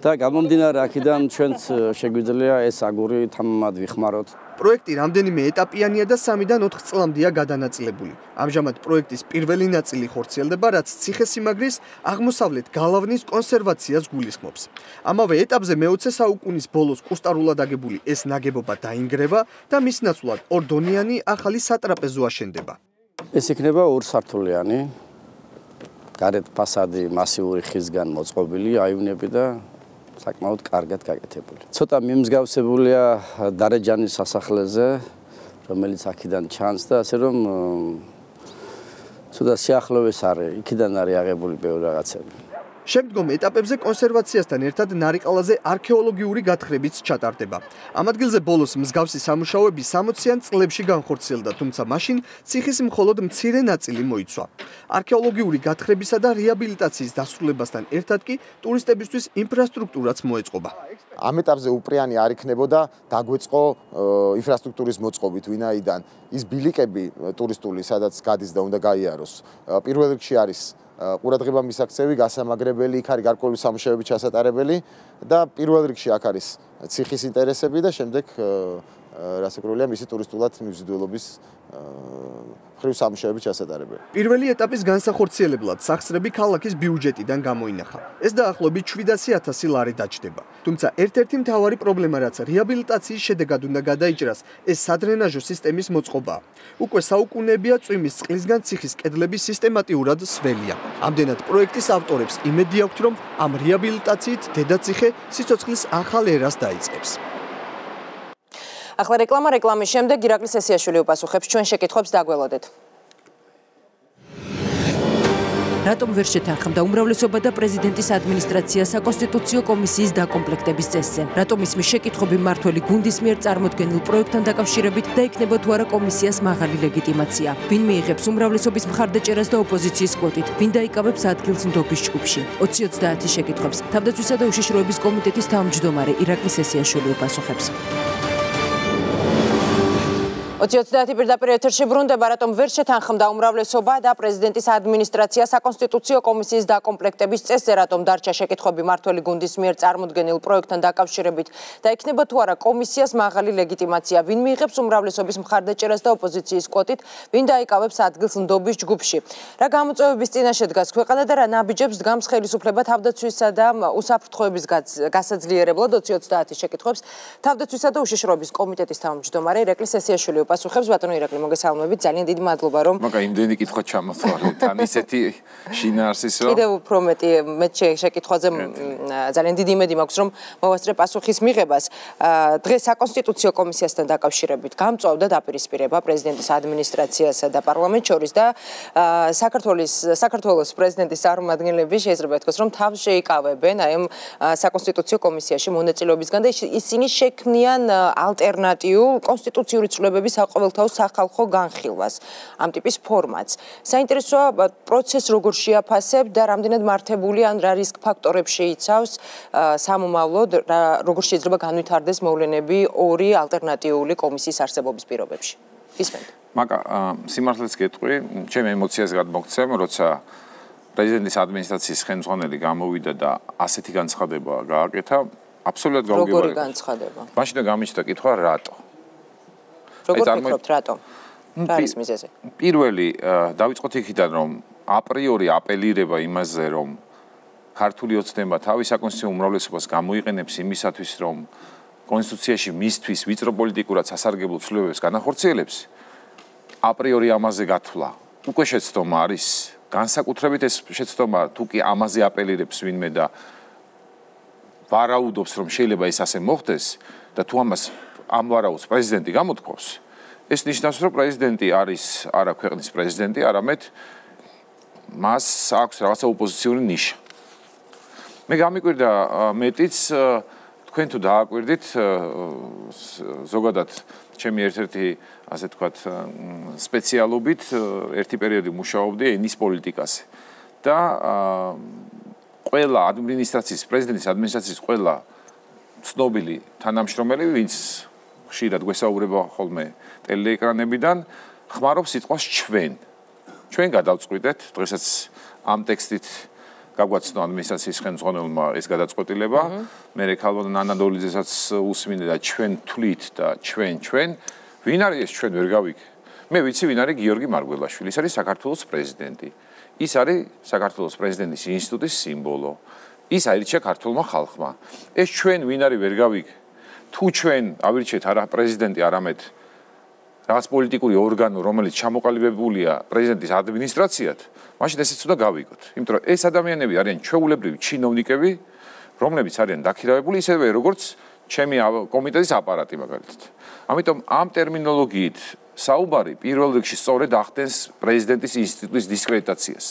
და გამომდინარე აქედან ჩვენც შეგვიძლია ეს აგური თამამად ვიხმაროთ. პროექტი რამდენიმე ეტაპიანია და 3-დან 4 წლამდეა გადანაწილებული. ამჟამად პროექტის პირველი ნაწილი ხორციელდება, რაც ციხესიმაგრის აღმოსავლეთ გალავნის კონსერვაციას გულისხმობს. ამავე ეტაპზე მე-20 საუკუნის ბოლოს კუსტარულად აგებული ეს ნაგებობა დაინგრევა და მის ნაცვლად ორდონიანი ახალი სატრაპეზო აშენდება. ეს იქნება ორსართულიანი, გარეთ ფასადი მასიური ხისგან მოწყობილი, აივნები და საკმაოდ კარგად გაკეთებული. ცოტა მიმსგავსებულია დარეჯანის სასახლეზე, რომელიც აქედან ჩანს და ასე რომ ცოტა სიახლოვეს არის, იქიდან არის აღებული ბევრი რაღაცები. შემდგომ ეტაპებზე კონსერვაციასთან ერთად ნარიყალაზე არქეოლოგიური გათხრებიც ჩატარდება. ამ ადგილზე ბოლოს მსგავსი სამუშაოები 60-იან წლებში განხორციელდა, თუმცა მაშინ ციხის მხოლოდ მცირე ნაწილი მოიცვა. არქეოლოგიური გათხრებისა და რეაბილიტაციის დასრულებასთან ერთად კი ტურისტებისთვის ინფრასტრუქტურაც მოეწყობა. ამ ეტაპზე უპრიანი არ იქნებოდა დაგვეწყო ინფრასტრუქტურის მოწყობით, ვინაიდან ის ბილიკები ტურისტული, სადაც გადის და უნდა გაიაროს, პირველ რიგში არის ყურადღება მისაქცევი, გასამაგრებელი, იქ არის გარკვეული სამუშაოები ჩასატარებელი და პირველ რიგში აქ არის ციხის ინტერესები და შემდეგ რასაკვირველია მისი ტურისტულად მიმზიდველობის მხრივ სამუშაოები ჩასატარებელი. პირველი ეტაპის განსახორციელებლად სახსრები ქალაქის ბიუჯეტიდან გამოინახა. ეს დაახლოებით 700,000 ლარი დაჯდება. თუმცა ერთ-ერთი მთავარი პრობლემა, რაც რეაბილიტაციის შედეგად უნდა გადაიჭრას, ეს სადრენაჟო სისტემის მოწყობაა. უკვე საუკუნეებია წვიმის წყლისგან ციხის კედლები სისტემატიურად სველია. ამდენად პროექტის ავტორებს იმედი აქვთ, რომ ამ რეაბილიტაციით დედაციხე სიცოცხლის ახალ ერას დაიწყებს. ახლა რეკლამის შემდეგ ირაკლი სესიაშვილი უპასუხებს ჩვენ შეკითხვებს დაგველოდეთ. რატომ ვერ შეთანხმდა უმრავლესობა და პრეზიდენტის ადმინისტრაცია საკონსტიტუციო კომისიის დაკომპლექტების წესზე? რატომ ისმის შეკითხვები მმართველი გუნდის მიერ წარმოქმნილ პროექტთან დაკავშირებით და იქნება თუ არა კომისიას მაღალი ლეგიტიმაცია? ვინ მიიღებს უმრავლესობის მხარდაჭერას და ოპოზიციის კვოტით? ვინ დაიკავებს ადგილს ნდობის ჯგუფში? 20-30 შეკითხვებს თავდაცვისა და უშიშროების კომიტეტის თავმჯდომარე ირაკლი სესიაშვილი უპასუხებს. 20-30 პირდაპირ ეთერში ბრუნდება, რატომ ვერ შეთანხმდა უმრავლესობა და პრეზიდენტის ადმინისტრაცია საკონსტიტუციო კომისიის დაკომპლექტების წესზე, რატომ დარჩა შეკითხვები მმართველი გუნდის მიერ წარმოქმნილ პროექტთან დაკავშირებით და იქნება თუ არა კომისიას მაღალი ლეგიტიმაცია? ვინ მიიღებს უმრავლესობის მხარდაჭერას და ოპოზიციის კვოტით? ვინ დაიკავებს ადგილს ნდობის ჯგუფში? რა გამოწვევების წინაშე დგას ქვეყანა და რა ნაბიჯებს დგამს ხელისუფლება თავდაცვისა და უსაფრთხოების გასაძლიერებლად? 20-30 შეკითხვებს თავდაცვისა და უშიშროების კომიტეტის თავმჯდომარე ირაკლი სესიაშვილი უპასუხებს. ბატონო ირაკლი, მოგესალმებით. ძალიან დიდი მადლობა, რომ იმდენი კითხვა ჩამოთვალეთ. თან ისეთი შინაარსის რომ კიდევ უფრო მეტი შეკითხვაზე ძალიან დიდი იმედი მაქვს, რომ მოვასწრებ პასუხის მიღებას. დღეს საკონსტიტუციო კომისიასთან დაკავშირებით გამწვავდა დაპირისპირება პრეზიდენტის ადმინისტრაციასა და პარლამენტს შორის და საქართველოს პრეზიდენტის წარმომადგენლები შეიძლება ითქვას, რომ თავს შეიკავებენ აი ამ საკონსტიტუციო კომისიაში მონაწილეობისგან და ისინი შექმნიან ალტერნატიულ კონსტიტუციური ცვლილებების საყოველთაო სახალხო განხილვას, ამ ტიპის ფორმატს. საინტერესოა პროცესს როგორ შეაფასებ და რამდენად მართებული ან რა რისკ ფაქტორებს შეიცავს სამომავლოდ, როგორ შეიძლება განვითარდეს მოვლენები ორი ალტერნატიული კომისიის არსებობის პირობებში. ისმენთ. სიმართლეს გეტყვი, ჩემ ემოციას გადმოგცემ, როცა პრეზიდენტის ადმინისტრაციის ხელმძღვანელი გამოვიდა და ასეთი განცხადება გააკეთა, აბსოლუტურად გაუგებარი. როგორი განცხადება? მაშინ გამიჩნდა კითხვა რატო? როგორ ფიქრობთ რატომ? რა არის მიზეზი? პირველი დავიწყოთ იქიდან, რომ აპრიორი აპელირება იმაზე, რომ ქართული ოცნება თავის საკონსტიტუციო უმრავლესობას გამოიყენებს იმისათვის, რომ კონსტიტუციაში მისთვის ვიწრო პოლიტიკურად სასარგებლო ცვლილებებს განახორციელებს, აპრიორი ამაზე გათვლა უკვე შეცდომა არის. განსაკუთრებით ეს შეცდომა თუ კი ამაზე აპელირებს ვინმე და ვარაუდობს, რომ შეიძლება ეს ასე მოხდეს და თუ ამას ამ ვარაუდს პრეზიდენტი გამოთქვავს, ეს ნიშნავს, რომ პრეზიდენტი არის არა ქვეყნის პრეზიდენტი, არამედ მას აქვს რაღაცა ოპოზიციური ნიშა. მე გამიკვირდა მეტიც, თქვენ თუ დააკვირდით, ზოგადად ჩემი ერთ-ერთი ასე თქვათ სპეციალობით ერთი პერიოდი მუშაობდი ენის პოლიტიკაზე და ყველა ადმინისტრაციის, პრეზიდენტის ადმინისტრაციის ყველა ცნობილი თანამშრომელი, ვინც ხშირად გვესაუბრება ხოლმე ტელეეკრანებიდან, ხმარობს სიტყვას ჩვენ. ჩვენ გადავწყვიტეთ, დღესაც ამ ტექსტით გაგვაცნო ადმინისტრაციის ხელმძღვანელმა ეს გადაწყვეტილება. მე რეკალბონ ნანადოლიძესაც უსმინე და ჩვენ თვლით და ჩვენ ვინ არის ეს ჩვენ ვერ გავიგე. მე ვიცი ვინ არის გიორგი მარგველაშვილი, ის არის საქართველოს პრეზიდენტი. ის არის საქართველოს პრეზიდენტის ინსტიტუტის სიმბოლო. ის აირჩია ქართულმა ხალხმა. ეს ჩვენ ვინ არის ვერ გავიგე. თუ ჩვენ ავირჩიეთ არა პრეზიდენტი, არამედ რაღაც პოლიტიკური ორგანო, რომელიც ჩამოყალიბებულია პრეზიდენტის ადმინისტრაციად, მაშინ ესეც უნდა გავიგოთ. იმიტომ რომ ეს ადამიანები არიან ჩვეულებრივი ჩინოვნიკები, რომლებიც არიან დაქირავებული ისევე როგორც ჩემი კომიტეტის აპარატი მაგალითად. ამიტომ ამ ტერმინოლოგიით საუბარი პირველ რიგში სწორედ ახდენს პრეზიდენტის ინსტიტუტის დისკრედიტაციას.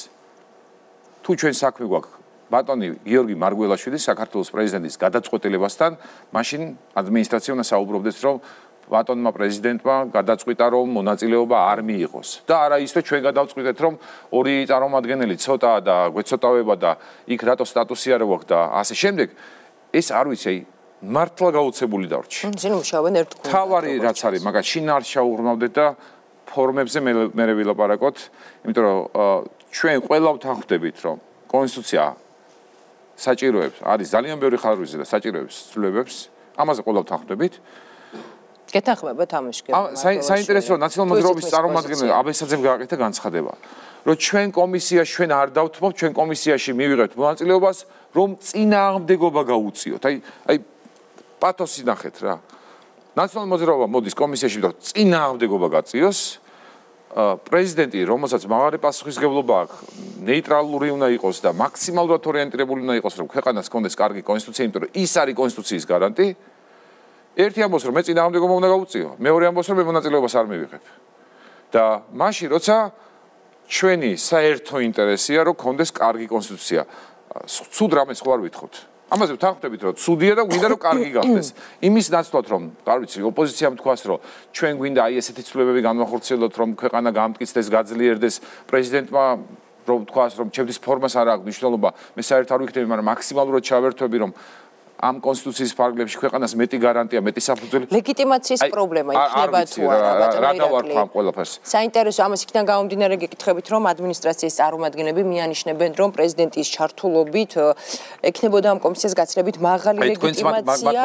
თუ ჩვენ საქმე გვაქვს ბატონი გიორგი მარგველაშვილის საქართველოს პრეზიდენტის გადაწყვეტილებასთან, მაშინ ადმინისტრაცია უნდა საუბრობდეს, რომ ბატონმა პრეზიდენტმა გადაწყვიტა, რომ მონაწილეობა არ მიიღოს. და არა ისე ჩვენ გადავწყვიტეთ, რომ ორი წარმომადგენელი ცოტაა და გვეცოტავება და იქ რატო სტატუსი არ გვაქვს და ასე შემდეგ. ეს არ ვიცი, მართლა გაუცებული დარჩი. მუშაობენ ერთ გუნდად. თავარი რაც არის, მაგას შინაარს შაუღრმავდეთ და ფორმებზე მე ვილაპარაკოთ, იმიტომ რომ ჩვენ ყველა ვთანხმდებით, რომ კონსტიტუცია საჭიროებს, არის ძალიან ბევრი ხარვისი და საჭიროებს ცვლილებებს, ამაზე ყველა ვთანხმდებით. გეთანხმებათ ამაში? საინტერესოა ნაციონალური მოძრაობის წარმომადგენელი აბესაძემ გააკეთა განცხადება, რომ ჩვენ კომისიაში ჩვენ არ დავთმობთ, ჩვენ კომისიაში მივიღებთ მონაწილეობას, რომ წინააღმდეგობა გაუწიოთ. აი პათოსი ნახეთ რა. ნაციონალური მოძრაობა მოდის კომისიაში და წინააღმდეგობა გაწიოს. პრეზიდენტი, რომელსაც მაღალი პასუხისმგებლობა აქვს, ნეიტრალური უნდა იყოს და მაქსიმალურად ორიენტირებული უნდა იყოს, რომ ქვეყანას ჰქონდეს კარგი კონსტიტუცია, იმიტომ რომ ის არის კონსტიტუციის გარანტი. ერთი ამბობს, რომ მე წინააღმდეგობა უნდა გავუწიო, მეორე ამბობს, რომ მე მონაწილეობას არ მივიღებ. და მაშინ, როცა ჩვენი საერთო ინტერესია, რომ ჰქონდეს კარგი კონსტიტუცია, ცუდ რამეს ხო არ ვითხოვთ. ამაზე ვთანხმდებით, რომ ცუდია და გვინდა რომ კარგი გახდეს. იმის ნაცვლად, რომ არ ვიცი, ოპოზიციამ თქვას, რომ ჩვენ გვინდა აი ესეთი ცვლილებები განვახორციელოთ, რომ ქვეყანა გამტკიცდეს, გაძლიერდეს, პრეზიდენტმა რომ თქვას, რომ ჩემთვის ფორმას არ აქვს მნიშვნელობა, მე საერთოდ არ ვიქნები, მაგრამ მაქსიმალურად ჩავერთვები, რომ ამ კონსტიტუციის ფარგლებში ქვეყანას მეტი გარანტია, მეტი საფუძველი. ლეგიტიმაციის პრობლემა იქნება თუ არა, რა დავარქვა ამ ყველაფერს. საინტერესო ამას იქიდან გამომდინარე გეკითხებით, რომ ადმინისტრაციის წარმომადგენლები მიანიშნებენ, რომ პრეზიდენტის ჩართულობით ექნებოდა ამ კომისიას გაცილებით მაღალი ლეგიტიმაცია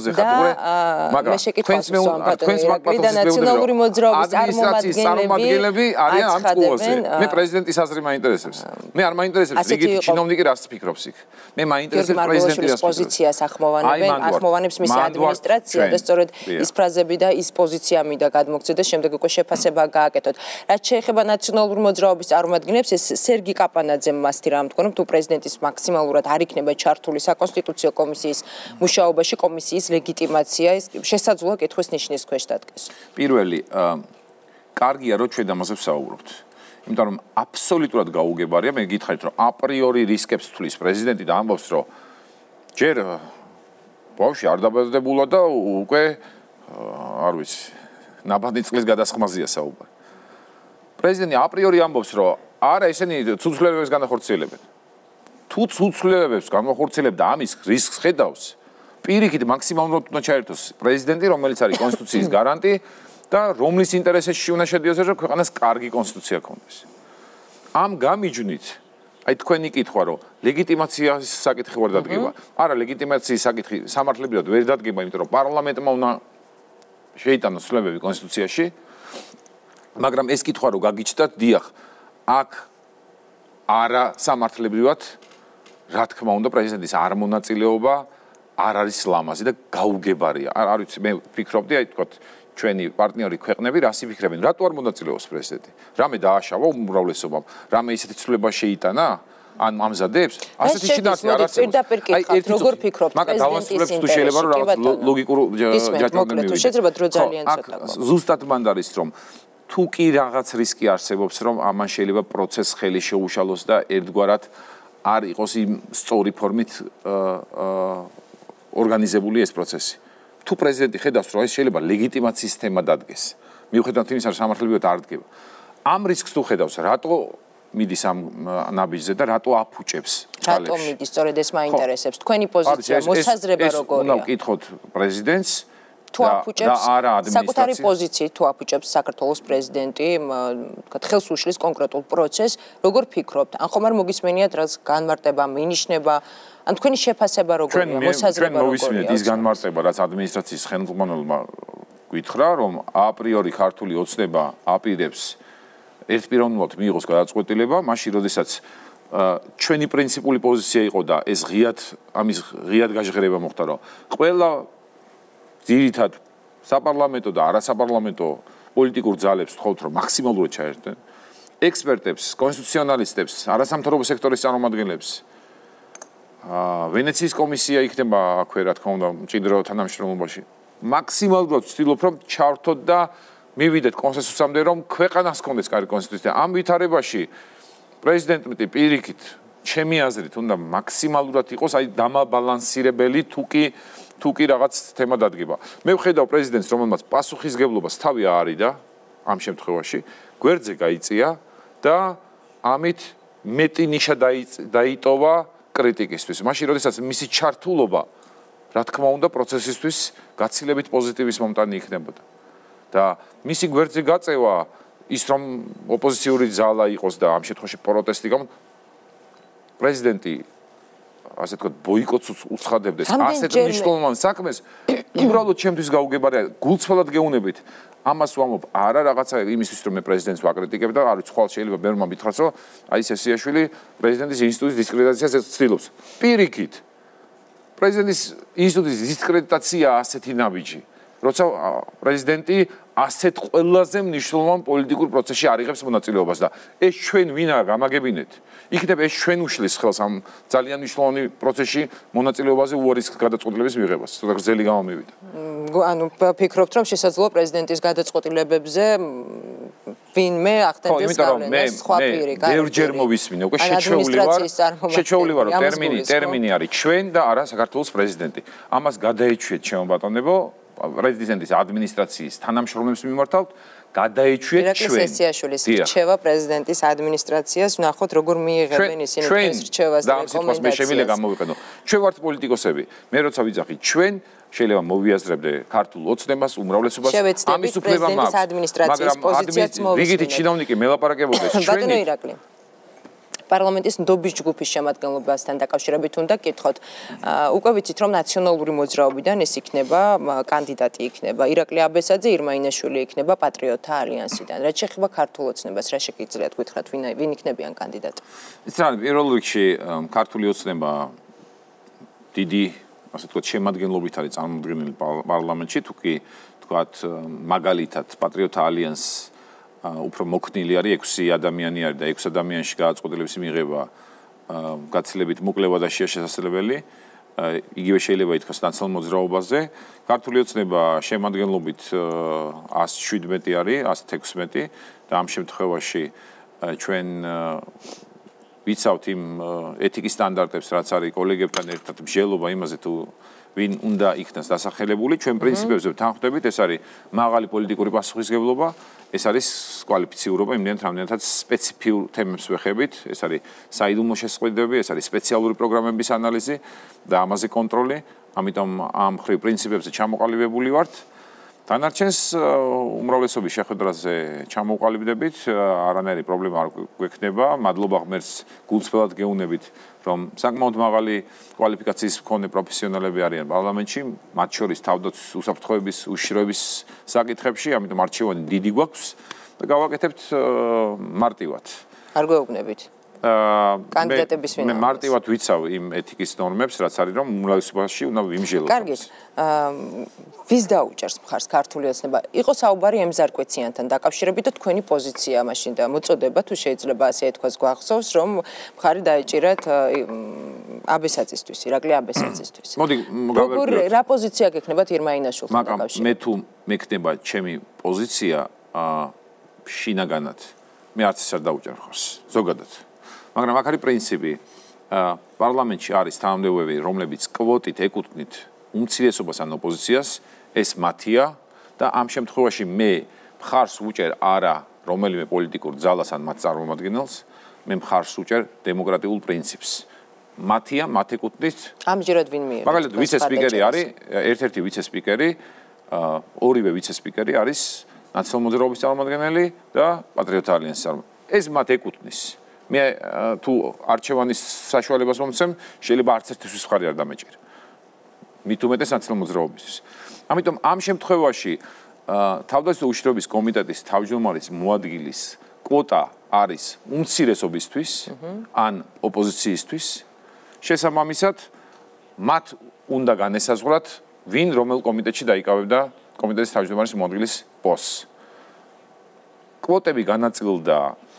და მე შეკითხვას და ნაციონალური მოძრაობის წარმომადგენლები არიან ამ კუოზე. მე პრეზიდენტის აზრი მაინტერესებს. მე არ მაინტერესებს რიგით ჩინოვნიკი რას ფიქრობს იქ. მე მაინტერესებს პრეზიდენტის პოზიციას ახმოვანებს მისი ადმინისტრაცია და სწორედ ის ფრაზები და ის პოზიცია მინდა გადმოგცეთ და შემდეგ უკვე შეფასება გააკეთოთ. რაც შეეხება ნაციონალური მოძრაობის წარმომადგენლებს, ეს სერგი კაპანაძემ მასთი რა თქვა, რომ თუ პრეზიდენტის მაქსიმალურად არ იქნება ჩართული საკონსტიტუციო კომისიის მუშაობაში, კომისიის ლეგიტიმაცია შესაძლოა კითხვის ნიშნის ქვეშ დადგეს. პირველი, კარგია რომ ჩვენ ამაზე ვსაუბრობთ. იმიტომ რომ აბსოლუტურად გაუგებარია, მე გითხარით, რომ აპრიორი რისკებს თulis პრეზიდენტი და ამბობს, რომ ჯერ ბავშვი არ დაბადებულა და უკვე არ ვიცი, ნაბადი წყლის გადასხმაზეა საუბარი. პრეზიდენტი აპრიორი ამბობს, რომ არა ესენი ცუცვლილებებს განახორციელებენ. თუ ცუცვლილებებს განახორციელებ და ამის რისკს ხედავს, პირიქით მაქსიმალურად უნდა ჩაერთოს პრეზიდენტი, რომელიც არის კონსტიტუციის გარანტი და რომლის ინტერესებში უნდა შედიოს, რომ ქვეყანას კარგი კონსტიტუცია ჰქონდეს. ამ გამიჯვნით აი თქვენი კითხვა, რომ ლეგიტიმაციის საკითხი ვერ დადგება. არა, ლეგიტიმაციის საკითხი სამართლებრივად ვერ დადგება, იმიტომ რომ პარლამენტმა უნდა შეიტანოს ცვლილებები კონსტიტუციაში. მაგრამ ეს კითხვა რომ გაგიჩნდათ, დიახ, აქ არა სამართლებრივად, რა თქმა უნდა, პრეზიდენტის არ მონაწილეობა არ არის ლამაზი და გაუგებარია. არ ვიცი, მე ვფიქრობდი, აი თქვათ, ჩვენი პარტნიორი ქვეყნები რას იფიქრებენ, რატო არ მონაწილეობს პრეზიდენტი? რამე დააშავა უმრავლესობამ, რამე ისეთი ცვლილება შეიტანა, ან ამზადებს? ასეთი შინაარსი არ არსებობს. აი, როგორ ფიქრობთ პრეზიდენტის ინტერესში? თუ შეიძლება რომ რაღაც ლოგიკურ ჯაჭვამდე მივიდეთ. შეიძლება დრო ძალიან ცოტა. ზუსტად მანდ არის რომ თუ კი რაღაც რისკი არსებობს, რომ ამან შეიძლება პროცესს ხელი შეუშალოს და ერთგვარად არ იყოს იმ სწორი ფორმით ორგანიზებული ეს პროცესი. თუ პრეზიდენტი ხედავს, რომ ეს შეიძლება ლეგიტიმაციის თემა დადგეს, მიუხედავად იმისა, რომ სამართლებრივად არ დგება. ამ რისკს თუ ხედავს, რატო მიდის ამ ნაბიჯზე და რატო აფუჭებს რატო მიდის, სწორედ ეს მაინტერესებს. თქვენი პოზიცია, მოსაზრება როგორია? უნდა ვკითხოთ პრეზიდენტს თუ აფუჭებს საკუთარი პოზიციით თუ აფუჭებს საქართველოს პრეზიდენტი თქვათ ხელს უშლის კონკრეტულ პროცესს როგორ ფიქრობთ ან ხომ არ მოგისმენიათ რაც განმარტება მინიშნება ან თქვენი შეფასება როგორია მოსაზრება როგორია მოვისმენთ ის განმარტება რაც ადმინისტრაციის ხელმძღვანელმა გითხრა რომ აპრიორი ქართული ოცნება აპირებს ერთპიროვნულად მიიღოს გადაწყვეტილება მაშინ როდესაც ჩვენი პრინციპული პოზიცია იყო და ეს ამის ღიად გაჟღერება მოხდა რომ ყველა ძირითად საპარლამენტო და არასაპარლამენტო პოლიტიკურ ძალებს ვთხოვთ რომ მაქსიმალურად ჩაერთონ ექსპერტებს, კონსტიტუციონალისტებს, არასამთავრობო სექტორის წარმომადგენლებს ვენეციის კომისია იქნება აქვე რა თქმა უნდა მჭიდრო თანამშრომლობაში მაქსიმალურად ვცდილობ რომ ჩავრთოთ და მივიდეთ კონსენსუსამდე რომ ქვეყანას ჰქონდეს კარგი კონსტიტუცია ამ ვითარებაში პრეზიდენტი პირიქით ჩემი აზრით უნდა მაქსიმალურად იყოს აი დამაბალანსირებელი თუ კი რაღაც თემა დადგება. მე ვხედავ პრეზიდენტს, რომელმაც პასუხისგებლობას თავი არიდა ამ შემთხვევაში, გვერდზე გაიწია და ამით მეტი ნიშა დაიტოვა კრიტიკისთვის. მაშინ როდესაც მისი ჩართულობა, რა თქმა უნდა, პროცესისთვის გაცილებით პოზიტივის მომტანი იქნებოდა. და მისი გვერდზე გაწევა ის რომ ოპოზიციური ძალა იყოს და ამ შემთხვევაში პროტესტი პრეზიდენტი ასე თქვა ბოიკოტს უცხადებდეს ასეთ მნიშვნელოვან საქმეს უბრალოდ ჩემთვის გაუგებარია გულწრფელად გეუნებით ამას ვამობ არა რაღაცა იმისთვის რომ მე პრეზიდენტს ვაკრიტიკებ და არის ხვალ შეიძლება ბერმა მითხრას რომ აი სესიაში პრეზიდენტის ინსტიტუტის დისკრედიტაციას ეცდილობს პირიქით პრეზიდენტის ინსტიტუტის დისკრედიტაცია ასეთი ნაბიჯი როცა პრეზიდენტი ასეთ ყველაზე მნიშვნელოვან პოლიტიკურ პროცესში არიღებს მონაწილეობას და ეს ჩვენ ვინა გამაგებინეთ იქნებ ეს ჩვენ უშლის ხელს ამ ძალიან მნიშვნელოვანი პროცესში მონაწილეობაზე უარის გადაწყვეტილების მიღებას ცოტა გრძელი გამომივიდა ანუ ფიქრობთ რომ შესაძლოა პრეზიდენტის გადაწყვეტილებებზე ვინმე ახდენდეს გავლენას სხვა პირი ბევრჯერ მოვისმინე უკვე შეჩეული ვარ ტერმინი არის ჩვენ და არა საქართველოს პრეზიდენტი ამას გადაეჩვიეთ ჩემო ბატონებო პრეზიდენტის ადმინისტრაციის თანამშრომლებს მიმართავთ გადაეჩვიეთ ჩვენ. ირაკლი სესიაშვილის რჩევა პრეზიდენტის ადმინისტრაციას ვნახოთ როგორ მიიღებენ ისინი ეს რჩევას და რეკომენდაციას. მე შემიძლია გამოვიყენო. ჩვენ ვართ პოლიტიკოსები. მე როცა ვიძახი ჩვენ შეიძლება მოვიაზრებდე ქართულ ოცნებას უმრავლესობას ამის უფლება მაქვს. ადმინისტრაციის პოზიციაც მოვისმინეთ. რიგითი ჩინოვნიკი მელაპარაკებოდეს ჩვენი. ბატონო ირაკლი პარლამენტის ნდობის ჯგუფის შემადგენლობასთან დაკავშირებით უნდა გითხოთ. უკვე ვიცით რომ ნაციონალური მოძრაობიდან ეს იქნება კანდიდატი იქნება ირაკლი აბესაძე, ირმა ინაშვილი იქნება პატრიოტთა ალიანსიდან. რაც შეეხება ქართულ ოცნებას, რა შეგიძლიათ გითხრათ, ვინ იქნებიან კანდიდატი? ეს არის პირველ რიგში ქართული ოცნება დიდი, ასე ვთქვათ, შემადგენლობით არის წარმოდგენილი პარლამენტში, თუ კი ვთქვათ, მაგალითად პატრიოტთა ალიანსი უფრო მოქნილი არის 6 ადამიანი არის და 6 ადამიანში გადაწყვეტილების მიღება გაცილებით მოკლევა და შესაძლებელი. იგივე შეიძლება ითქვას ნაციონალურ მოძრაობაზე. ქართული ოცნება შემადგენლობით 117 არის, 116 და ამ შემთხვევაში ჩვენ ვიცავთ იმ ეთიკის სტანდარტებს, რაც არის კოლეგებთან ერთად მსჯელობა იმაზე თუ ვინ უნდა იქნას დასახელებული, ჩვენ პრინციპებზე ვთანხმდებით, ეს არის მაღალი პოლიტიკური პასუხისმგებლობა, ეს არის კვალიფიციურობა იმდენად რამდენადაც სპეციფიურ თემებს ვეხებით, ეს არის საიდუმლო შესყიდვები, ეს არის სპეციალური პროგრამების ანალიზი და ამაზე კონტროლი, ამიტომ ამ ხრივ პრინციპებზე ჩამოყალიბებული ვართ. დანარჩენს უმრავლესობის შეხვედრაზე ჩამოყალიბდებით, არანაირი პრობლემა არ გვექნება. მადლობა ღმერთს გულწრფელად გეუნებით, რომ საკმაოდ მაღალი კვალიფიკაციის მქონე პროფესიონალები არიან პარლამენტში, მათ შორის თავდაცვის უსაფრთხოების, უშიშროების საკითხებში, ამიტომ არჩევანი დიდი გვაქვს და გავაკეთებთ მარტივად. არ გვეუბნებით. კანდიდატების ვინ? მე მარტივად ვიცავ იმ ეთიკის ნორმებს, რაც არის რომ უმრავლესობაში უნდა ვიმსჯელოთ. კარგი. ვის დაუჭერს მხარს ქართული ოცნება? იყო საუბარი ემზარკვეციანთან დაკავშირებით და თქვენი პოზიცია მაშინ და მოწოდება თუ შეიძლება ასე ეთქვას გვახსოვს, რომ მხარი დაეჭირათ აბესაძისთვის, ირაკლი აბესაძისთვის. მოდი გავერკვიოთ. რა პოზიცია გექნებათ ირმა ინაშვილთან მაგრამ დაკავშირებით? მე თუ მექნება ჩემი პოზიცია შინაგანად მე არც ის არ დაუჭერ მხარს, ზოგადად. მაგრამ აქ არის პრინციპი პარლამენტში არის თანამდებობები რომლებიც კვოტით ეკუთვნით უმცირესობას ან ოპოზიციას ეს მათია და ამ შემთხვევაში მე მხარს ვუჭერ არა რომელიმე პოლიტიკურ ძალას ან მათ წარმომადგენელს მე მხარს ვუჭერ დემოკრატიულ პრინციპს მათია მათ ეკუთვნით ამჯერად ვინ მიიღებს მაგალითად ვიცე-სპიკერი არის ერთ-ერთი ვიცე-სპიკერი ორივე ვიცე-სპიკერი არის ნაციონალური მოძრაობის წარმომადგენელი და პატრიოტთა ალიანსის წარმომადგენელი. ეს მათ ეკუთვნის. მე თუ არჩევანის საშუალებას მომცემ, შეიძლება არც ერთისთვის მხარი არ დამეჭირ. მით უმეტეს ნაციონალური მოძრაობისთვის. ამიტომ ამ შემთხვევაში თავდაცვის უშიშროების კომიტეტის თავმჯდომარის მოადგილის კვოტა არის უმცირესობისთვის ან ოპოზიციისთვის. შესაბამისად, მათ უნდა განესაზღვრათ, ვინ რომელ კომიტეტში დაიკავებდა კომიტეტის თავმჯდომარის მოადგილის პოსტს. კვოტები განაწილდა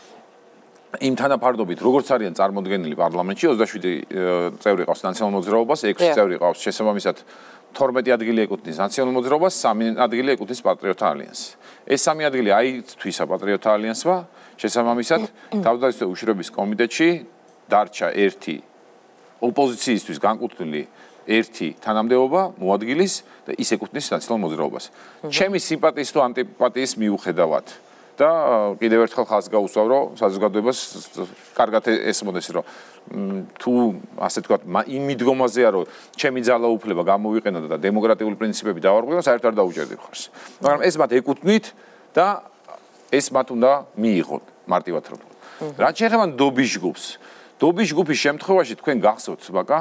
იმ თანაფარდობით, როგორც არიან წარმოდგენილი პარლამენტში, 27 წევრი ყავს ნაციონალურ მოძრაობას, 6 წევრი ყავს შესაბამისად 12 ადგილი ეკუთვნის ნაციონალურ მოძრაობას, 3 ადგილი ეკუთვნის პატრიოტთა ალიანსს. ეს 3 ადგილი აითვისა პატრიოტთა ალიანსმა, შესაბამისად თავდაცვის უშიშროების კომიტეტში დარჩა ერთი ოპოზიციისთვის განკუთვნილი ერთი თანამდებობა მოადგილის და ის ეკუთვნის ნაციონალურ მოძრაობას. ჩემი სიმპათიის თუ ანტიპათიის მიუხედავად და კიდევ ერთხელ ხალხს გაუსვავ, რომ საზოგადოებას კარგად ესმოდეს, რომ თუ ასე ვთქვათ, იმ მიდგომაზეა, რომ ჩემი ძალაუფლება გამოვიყენო და დემოკრატიული პრინციპები დავარღვიო, საერთოდ არ დაუჭერდი ხარს. მაგრამ ეს მათ ეკუთვნით და ეს მათ უნდა მიიღოთ მარტივად რომ. რაც შეეხება დობის ჯგუფს. დობის ჯგუფის შემთხვევაში თქვენ გახსოვთ, ბაკა,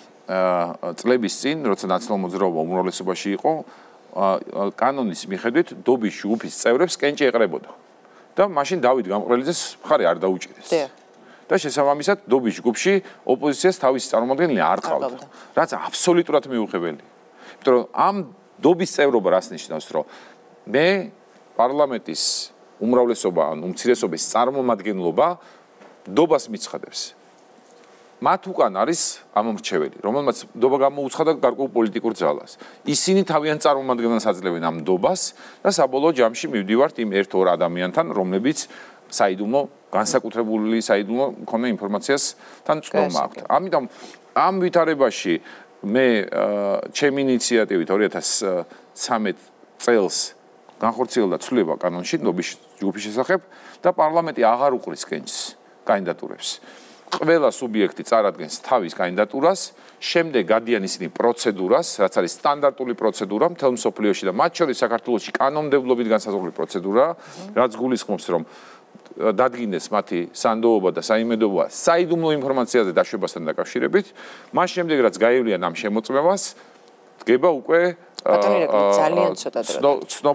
წლების წინ, როცა ნაციონალურ მოძრაობა უმრავლესობაში იყო, კანონის მიხედვით დობის ჯგუფის წევრებს კენჭი ეყრებოდა. და მაშინ დავით გამყრელიძეს მხარი არ დაუჭირეს. და შესაბამისად დობის ჯგუფში ოპოზიციას თავისი წარმომადგენელი არ ყავდა, რაც აბსოლუტურად მიუღებელი. იმიტომ რომ ამ დობის წევრობა რას ნიშნავს, რომ მე პარლამენტის უმრავლესობა ან უმცირესობის წარმომადგენლობა დობას მიცხადებს. მათ უკან არის ამომრჩეველი, რომელმაც დობა გამოუცხადა გარკვეულ პოლიტიკურ ძალას. ისინი თავიანთ წარმომადგენლებს აძლევენ ამ დობას და საბოლოო ჯამში მივდივართ იმ ერთ-ორ ადამიანთან, რომლებიც საიდუმლო განსაკუთრებული საიდუმლო მქონე ინფორმაციას თან წვდომა აქვთ. ამიტომ ამ ვითარებაში მე ჩემი ინიციატივით 2013 წელს განხორციელდა ცვლილება კანონში დობის ჯგუფის შესახებ და პარლამენტი აღარ უყრის კენჭს კანდიდატურებს. ყველა სუბიექტი წარადგენს თავის კანდიდატურას, შემდეგ გადიან ისინი პროცედურას, რაც არის სტანდარტული პროცედურა მთელ მსოფლიოში და მათ შორის საქართველოში კანონმდებლობით განსაზღვრული პროცედურა, რაც გულისხმობს, რომ დადგინდეს მათი სანდოობა და საიმედოობა საიდუმლო ინფორმაციაზე დაშვებასთან დაკავშირებით, მას შემდეგ რაც გაივლიან ამ შემოწმებას, დგება უკვე ძალიან ცოტა დრო.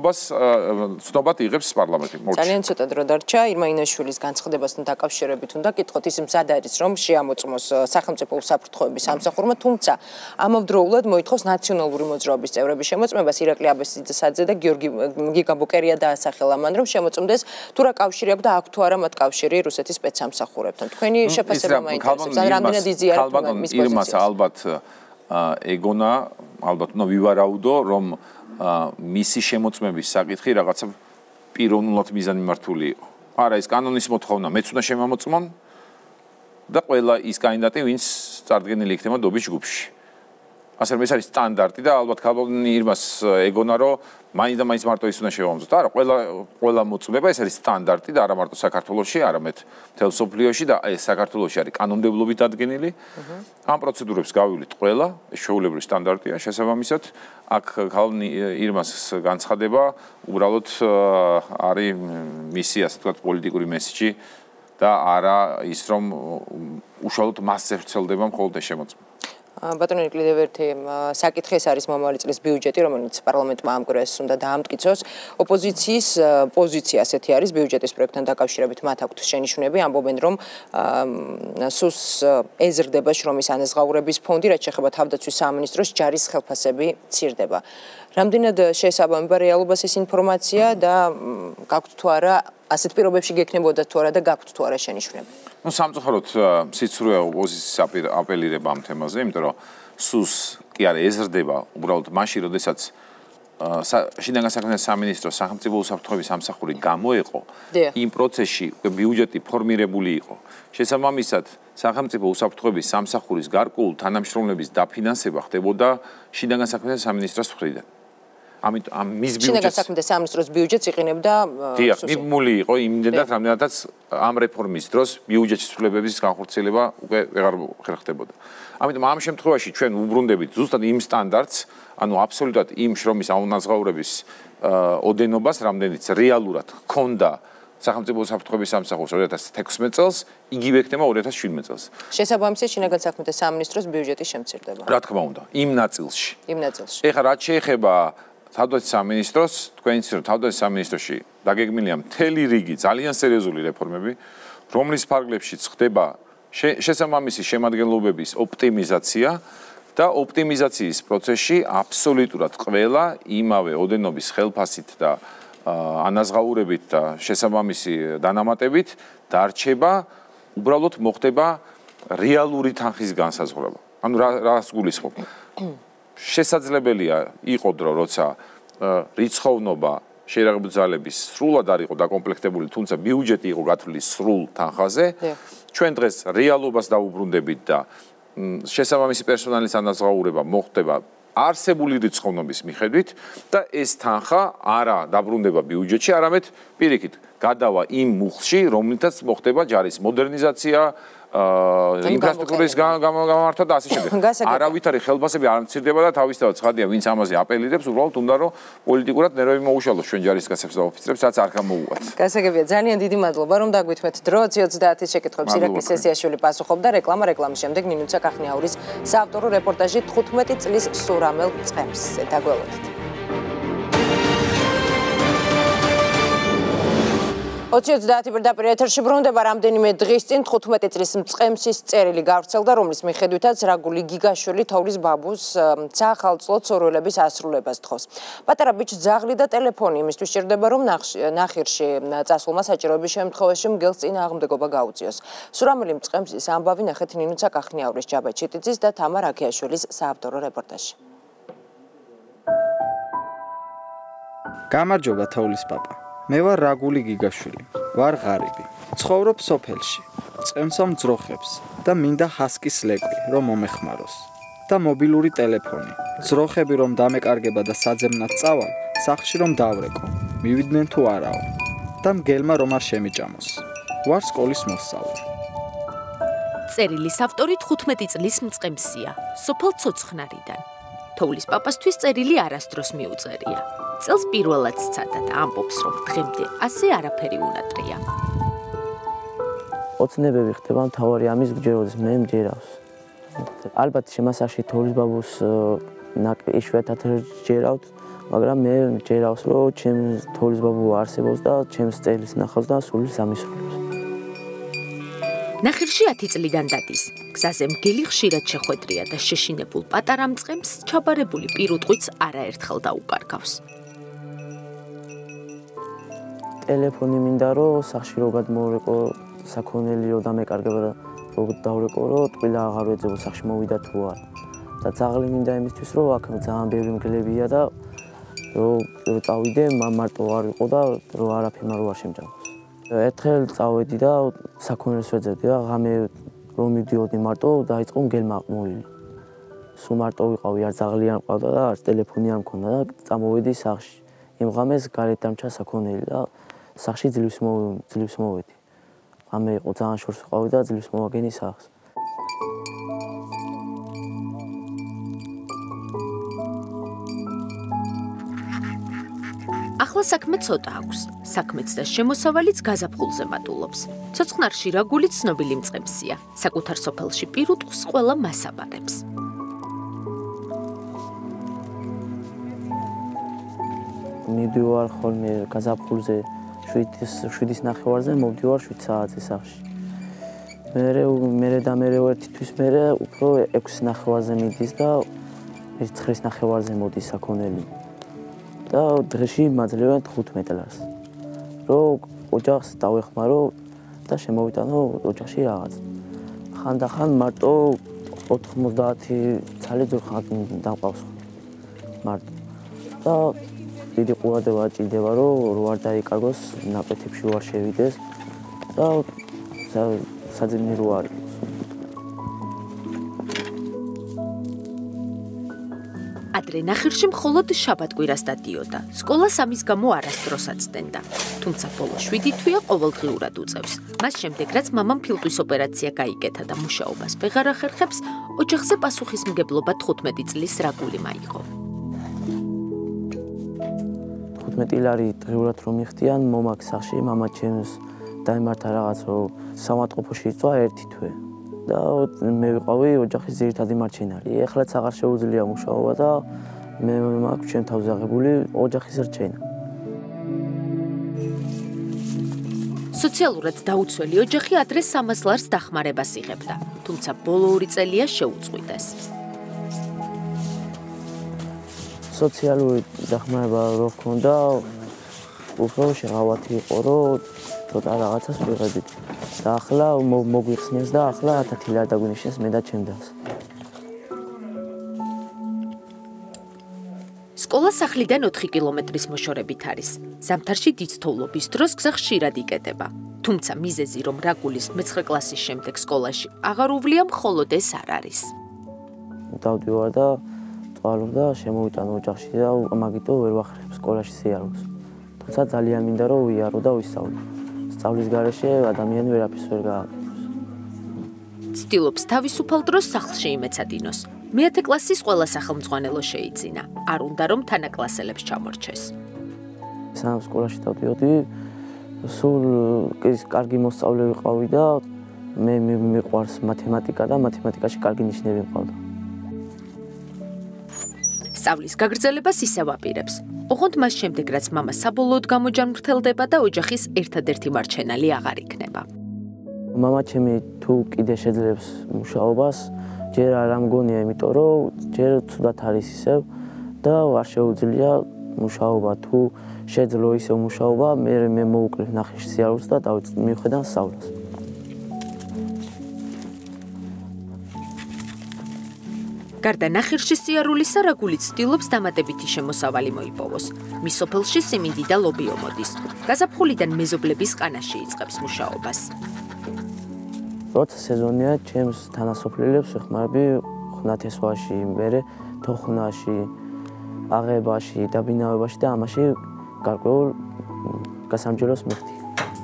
ცნობად იღებს პარლამენტი. ძალიან ცოტა დრო დარჩა ირმა-ინაშვილის განცხადებასთან დაკავშირებით უნდა გითხოთ, ის მზად არის, რომ შეამოწმოს სახელმწიფო უსაფრთხოების სამსახურმა, თუმცა ამავდროულად მოითხოვს ნაციონალური მოძრაობის წევრების შემოწმებას ირაკლი აბესიძე და გიორგი გაბოკერია დაასახელა მან, რომ შემოწმდეს თუ რა კავშირი აქვს და აქვს თუ არა მათ კავშირი რუსეთის სპეცსამსახურებთან. თქვენი შეფასება მაინტერესებს, ან რამდენად იზიარებთ მის პოზიციას? ალბათ ეგონა ალბათ უნდა ვივარაუდო, რომ მისი შემოწმების საკითხი რაღაცა პიროვნულად მიზანმიმართული იყო. არა, ეს კანონის მოთხოვნა მეც უნდა შემომოწმონ და ყველა ის კანდიდატი, ვინც წარდგენილი იქნება დობის ჯგუფში. ასე რომ ეს არის სტანდარტი და ალბათ ქალბატონი ირმას ეგონა, რომ მაინც და მაინც მარტო ის უნდა შევამოწმოთ. არა, ყველა მოწმება ეს არის სტანდარტი და არა მარტო საქართველოში, არამედ მთელ სოფლიოში და ეს საქართველოში არის კანონმდებლობით დადგენილი. ამ პროცედურებს გავივლით ყველა, ეს შეუულებრივი სტანდარტია. შესაბამისად, აქ ქალბატონი ირმას განცხადება უბრალოდ არის მისი, ასე ვთქვათ, პოლიტიკური მესიჯი და არა ის, რომ უშუალოდ მასზე ვრცელდება მხოლოდ ეს შემოწმება. ბატონო კიდევ ერთი საკითხი ეს არის მომავალი წლის ბიუჯეტი, რომელიც პარლამენტმა ამგრევს უნდა დაამტკიცოს. ოპოზიციის პოზიცია ასეთი არის ბიუჯეტის პროექტთან დაკავშირებით, მათ აქვთ შენიშვნები, ამბობენ, რომ სუს ეზრდება შრომის ანაზღაურების ფონდი, რაც შეეხება თავდაცვის სამინისტროს ჯარის ხელფასები მცირდება. რამდენად შეესაბამება რეალობას ეს ინფორმაცია და გაქვთ თუ არა ასეთ პირობებში გექნებოდა თუ არა და გაქვთ თუ არა შენიშვნები? Ну, სამწუხაროდ სიცრუე ოპოზიციის აპელირება ამ თემაზე, იმიტომ რომ სუს კი არა ეზრდება, უბრალოდ მაშინ, როდესაც შინაგან საქმეთა სამინისტროს სახელმწიფო უსაფრთხოების სამსახური გამოეყო, იმ პროცესში ბიუჯეტი ფორმირებული იყო. შესაბამისად, სახელმწიფო უსაფრთხოების სამსახურის გარკვეულ თანამშრომლების დაფინანსება ხდებოდა შინაგან საქმეთა სამინისტროს მხრიდან. ამიტომ მის ბიუჯეტს შინაგან საქმეთა სამინისტროს ბიუჯეტს იყენებდა დიახ, მიბმული იყო იმდენად, რამდენადაც ამ რეფორმის დროს ბიუჯეტის ცვლილებების განხორციელება უკვე ვეღარ ხერხდებოდა. ამიტომ ამ შემთხვევაში ჩვენ უბრუნდებით ზუსტად იმ სტანდარტს, ანუ აბსოლუტურად იმ შრომის აუნაზღაურების ოდენობას, რამდენიც რეალურად ჰქონდა სახელმწიფო საფრთხების სამსახურს 2016 წელს, იგივე იქნება 2017 წელს. შესაბამისად შინაგან საქმეთა სამინისტროს ბიუჯეტის შემცირდება. რა თქმა უნდა, იმ ნაწილში. ეხლა რაც შეეხება თავდაცვის სამინისტროს, თქვენ იცით, რომ თავდაცვის სამინისტროში დაგეგმილია მთელი რიგი ძალიან სერიოზული რეფორმები, რომლის ფარგლებშიც ხდება შესაბამისი შემადგენლობების ოპტიმიზაცია და ოპტიმიზაციის პროცესში აბსოლუტურად ყველა იმავე ოდენობის ხელფასით და ანაზღაურებით და შესაბამისი დანამატებით დარჩება, უბრალოდ მოხდება რეალური თანხის განსაზღვრება. ანუ რას გულისხმობ? შესაძლებელია იყო დრო, როცა რიცხოვნობა შეერაღებული ძალების სრულად არ იყო დაკომპლექტებული, თუმცა ბიუჯეტი იყო გათვლილი სრულ თანხაზე. ჩვენ დღეს რეალობას დაუბრუნდებით და შესაბამისი პერსონალის ანაზღაურება მოხდება არსებული რიცხოვნობის მიხედვით და ეს თანხა არა დაბრუნდება ბიუჯეტში, არამედ პირიქით გადავა იმ მუხლში, რომლითაც მოხდება ჯარის მოდერნიზაცია, ინფრასტრუქტურის გამართვა და ასე შემდეგ. არავითარი ხელფასები არ მცირდება და თავისთავად ცხადია, ვინც ამაზე აპელირებს, უბრალოდ უნდა რომ პოლიტიკურად ნერვები მოუშალოს ჩვენ ჯარისკაცებს და ოფიცრებს, რაც არ გამოუვათ. გასაგებია, ძალიან დიდი მადლობა, რომ დაგვითმეთ დრო 30-ის შეკითხვებს ირაკლი სესიაშვილი პასუხობდა, რეკლამის შემდეგ ნინუცა კახნიაურის საავტორო რეპორტაჟი 15 წლის სურამელ წყემს. დაგველოდით. 20-30 პირდაპირ ეთერში ბრუნდება რამდენიმე დღის წინ 15 წლის მწყემსის წერილი გავრცელდა, რომლის მიხედვითაც რაგული გიგაშვილი თოვლის ბაბუს საახალწლო ცორველების ასრულებას თხოვს. პატარა ბიჭ ძაღლი და ტელეფონი იმისთვის სჭირდება, რომ ნახირში წასულმა საჭიროების შემთხვევაში მგელს წინააღმდეგობა გაუწიოს. სურამელი მწყემსის ამბავი ნახეთ ნინუცა კახნიაურის, ჯაბა ჩიტიძის და თამარ აქიაშვილის საავტორო რეპორტაჟში. გამარჯობა თოვლის პაპა. მე ვარ რაგული გიგაშვილი, ვარ ღარიბი. ცხოვრობ სოფელში, წემსო მძროხებს და მინდა ჰასკის ლეკვი, რომ მომეხმაროს. და მობილური ტელეფონი. ძროხები რომ დამეკარგება და საძებნად წავალ, სახლში რომ დავრეკო. მივიდნენ თუ არაო. და მგელმა რომ არ შემიჭამოს. ვარ სკოლის მოსწავლე. წერილის ავტორი 15 წლის მწყემსია, სოფელ ცოცხნარიდან. თოვლის პაპასთვის წერილი არასდროს მიუწერია. წელს პირველად სცადა და ამბობს, რომ დღემდე ასე არაფერი უნატრია. ოცნებები ხდება, მთავარი ამის გჯეროდეს, მე მჯერავს. ალბათ შემასახში თოვლის ბაბუს იშვიათად ჯერავთ, მაგრამ მე მჯერავს, რომ ჩემს თოვლის ბაბუ არსებობს და ჩემს წერილს ნახავს და სულის ამისრულებს. ნახირში 10 წლიდან დადის. გზაზე მგელი ხშირად შეხვედრია და შეშინებულ პატარა მწყემს ჩაბარებული პირუტყვიც არაერთხელ დაუკარგავს. ტელეფონი მინდა რომ სახში რო გადმოვრეკო, საქონელი რო დამეკარგება და რო დავრეკო, რომ ტყილა აღარ ვეძებო, სახში მოვიდა თუ არა. და ძაღლი მინდა იმისთვის, რომ აქ ძალიან ბევრი მგლებია და რო წავიდე, მარტო არ ვიყო და რო არაფერმა რო არ შემჭამოს. ერთხელ წავედი და საქონელს ვეძებდი და ღამე რომ მივდიოდი მარტო, დაიწყო მგელმა მოვილი. სულ მარტო ვიყავი, არ ძაღლი არ მყავდა და არც ტელეფონი არ მქონდა და წამოვედი სახში. იმ ღამეს გარეთ დამჭა საქონელი და სახში ძლივს მოვედი. ღამე იყო ძალიან შორს ვიყავი და ძლივს მოვაგენი სახლს. ახლა საქმე ცოტა აქვს. საქმეც და შემოსავალიც გაზაფხულზე მატულობს. ცოცხნარში რაგული ცნობილი მწყემსია. საკუთარ სოფელში პირუტყვს ყველა მას აბარებს. მივდივარ ხოლმე გაზაფხულზე 7:30 მოვდივარ 7 საათზე სახლში. მერე ერთი თვის მერე უფრო 6:30 მიდის და 9:30 მოდის საქონელი. და დღეში მაძლევენ 15 ლარს. რომ ოჯახს დავეხმარო და შემოვიტანო ოჯახში რაღაც. ხანდახან მარტო 90 ცალი ძრხად დამყავს. მარტო. და დიდი ყურადღება ჭირდება, რომ რო არ დაიკარგოს, ნაკვეთებში რო არ შევიდეს და საძებნი რო არ იყოს. ადრე ნახირში მხოლოდ შაბათ-კვირას დადიოდა. სკოლა სამის გამო არასდროს აცდენდა. თუმცა ბოლო 7 თვეა ყოველდღიურად უწევს. მას შემდეგ რაც მამამ ფილტვის ოპერაცია გაიკეთა და მუშაობას ვეღარ ახერხებს, ოჯახზე პასუხისმგებლობა 15 წლის რაგული მაიღო. 15 ლარი დღეურად რომ მიხდიან, მომაკ სახში მამა ჩემს დაემართა რაღაც სამატყოფოში იწვა 1 თვე. და მე ვიყავი ოჯახის ძირითადი მარჩენარი. ეხლაც აღარ შეუძლია მუშაობა და მე მაქვს ჩემ თავზე აღებული ოჯახის რჩენა. სოციალურად დაუცველი ოჯახი ადრე 300 ლარს დახმარებას იღებდა, თუმცა ბოლო 2 წელია შეუწყვიტეს. სოციალური დახმარება რო ჰქონდა, უფრო შეღავათი იყო, რომ ცოტა რაღაცას ვიღებდით. და ახლა მოგვიხსნეს და ახლა 1000 ლარი დაგვინიშნეს მე და ჩემ დას. სკოლა სახლიდან 4 კილომეტრის მოშორებით არის. ზამთარში დიდთოვლობის დროს გზა ხშირად იკეტება. თუმცა მიზეზი რომ რაგულის მე-9 კლასის შემდეგ სკოლაში აღარ უვლია, მხოლოდ ეს არ არის. დავდივარ და წვალობ და შემოვიტანო ოჯახში და მაგიტო ვერ ვახერხებ სკოლაში სიარულს. თუმცა ძალიან მინდა რომ ვიარო და ვისწავლო. სწავლის გარეშე ადამიანი ვერაფერს ვერ გააკეთებს. ცდილობს თავისუფალ დროს სახლში იმეცადინოს. მე-10 კლასის ყველა სახელმძღვანელო შეიძინა. არ უნდა რომ თანაკლასელებს ჩამორჩეს. სამ სკოლაში დავდიოდი, სულ კარგი მოსწავლე ვიყავი და მე მიყვარს მათემატიკა და მათემატიკაში კარგი ნიშნები მყავდა. სწავლის გაგრძელებას ისევ აპირებს. ოღონდ მას შემდეგ რაც მამა საბოლოოდ გამოჯანმრთელდება და ოჯახის ერთადერთი მარჩენალი აღარ იქნება. მამა ჩემი თუ კიდე შეძლებს მუშაობას, ჯერ არ ამგონია, იმიტომ რომ ჯერ ცუდად არის ისევ და არ შეუძლია მუშაობა. თუ შეძლო ისევ მუშაობა, მე მოვუკრებ ნახეში სიარულს და მივხედან სწავლას. გარდა ნახირში სიარულისა, რაგული ცდილობს დამატებითი შემოსავალი მოიპოვოს. მის სოფელში სიმინდი და ლობი ომოდის. გაზაფხულიდან მეზობლების ყანაში იწყებს მუშაობას. როცა სეზონია, ჩემს თანასოფლელებს ვეხმარები ხნათესვაში, მერე თოხნაში, აღებაში, დაბინავებაში და ამაში გარკვეულ გასამჯეროს მიხდი.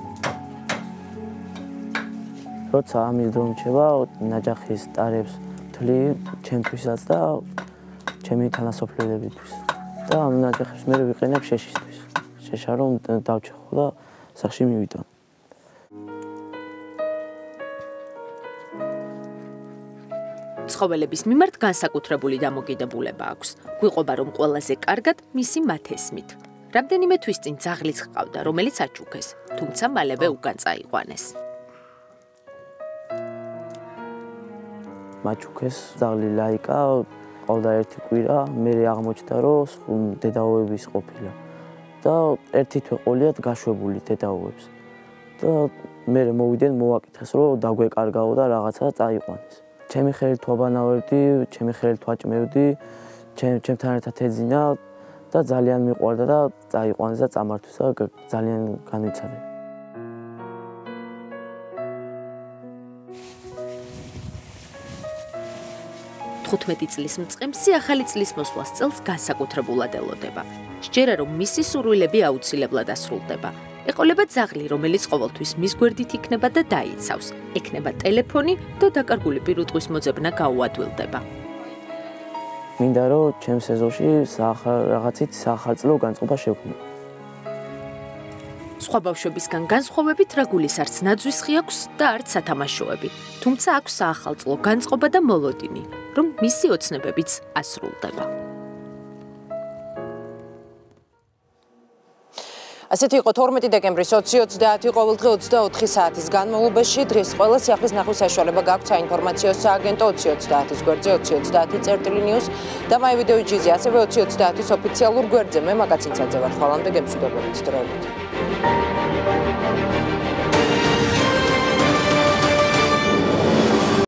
როცა ამის დრო მრჩება, ნაჯახის ტარებს ჩემთვისაც და ჩემი თანასოფლელებისთვის. და ამ ნაჯახებს მე ვიყენებ შეშისთვის. შეშა რომ დავჭეხო და სახში მივიტანო. ცხოველების მიმართ განსაკუთრებული დამოკიდებულება აქვს. გვიყვება რომ ყველაზე კარგად მისი მათესმით. რამდენიმე თვის წინ ძაღლიც ჰყავდა, რომელიც აჩუქეს, თუმცა მალევე უკან წაიყვანეს. მაჩუქეს ძაღლი ლაიკა, ყავდა 1 კვირა, მე აღმოჩნდა რომ დედაოების ყოფილა და 1 თვე ყოლიათ გაშვებული დედაოებს. და მე მოვიდენ მოვაკითხეს რომ დაგვეკარგაო და რაღაცა წაიყვანეს. ჩემი ხელით ვაბანავებდი, ჩემი ხელით ვაჭმევდი, ჩემთან ერთად ეძინა და ძალიან მიყვარდა და წაიყვანეს და წამართვეს და ძალიან განვიცადე. 15 წლის მწყემსი ახალი წლის მოსვლას წელს განსაკუთრებულად ელოდება. სჯერა რომ მისი სურვილები აუცილებლად ასრულდება. ეყოლება ძაღლი, რომელიც ყოველთვის მის გვერდით იქნება და დაიცავს. ექნება ტელეფონი და დაკარგული პირუტყვის მოძებნა გაუადვილდება. მინდა რომ ჩემს ეზოში რაღაცით საახალწლო განწყობა შევქმნი. სხვა ბავშვებისგან განსხვავებით რაგულის არც ნაძვის ხი აქვს და არც სათამაშოები. თუმცა აქვს საახალწლო განწყობა და მოლოდინი, რომ მისი ოცნებებიც ასრულდება. ასეთი იყო 12 დეკემბრის 20:30 ყოველდღე 24 საათის განმავლობაში. დღეს ყველა სიახლის ნახვის საშუალება გაქვთ საინფორმაციო სააგენტო 20:30-ის გვერდზე 20:30.news და MyVideo-ში, ასევე 20:30-ის ოფიციალურ გვერდზე. მე მაგაცინცაძე ვარ. ხვალამდე გემშვიდობებით დროებით.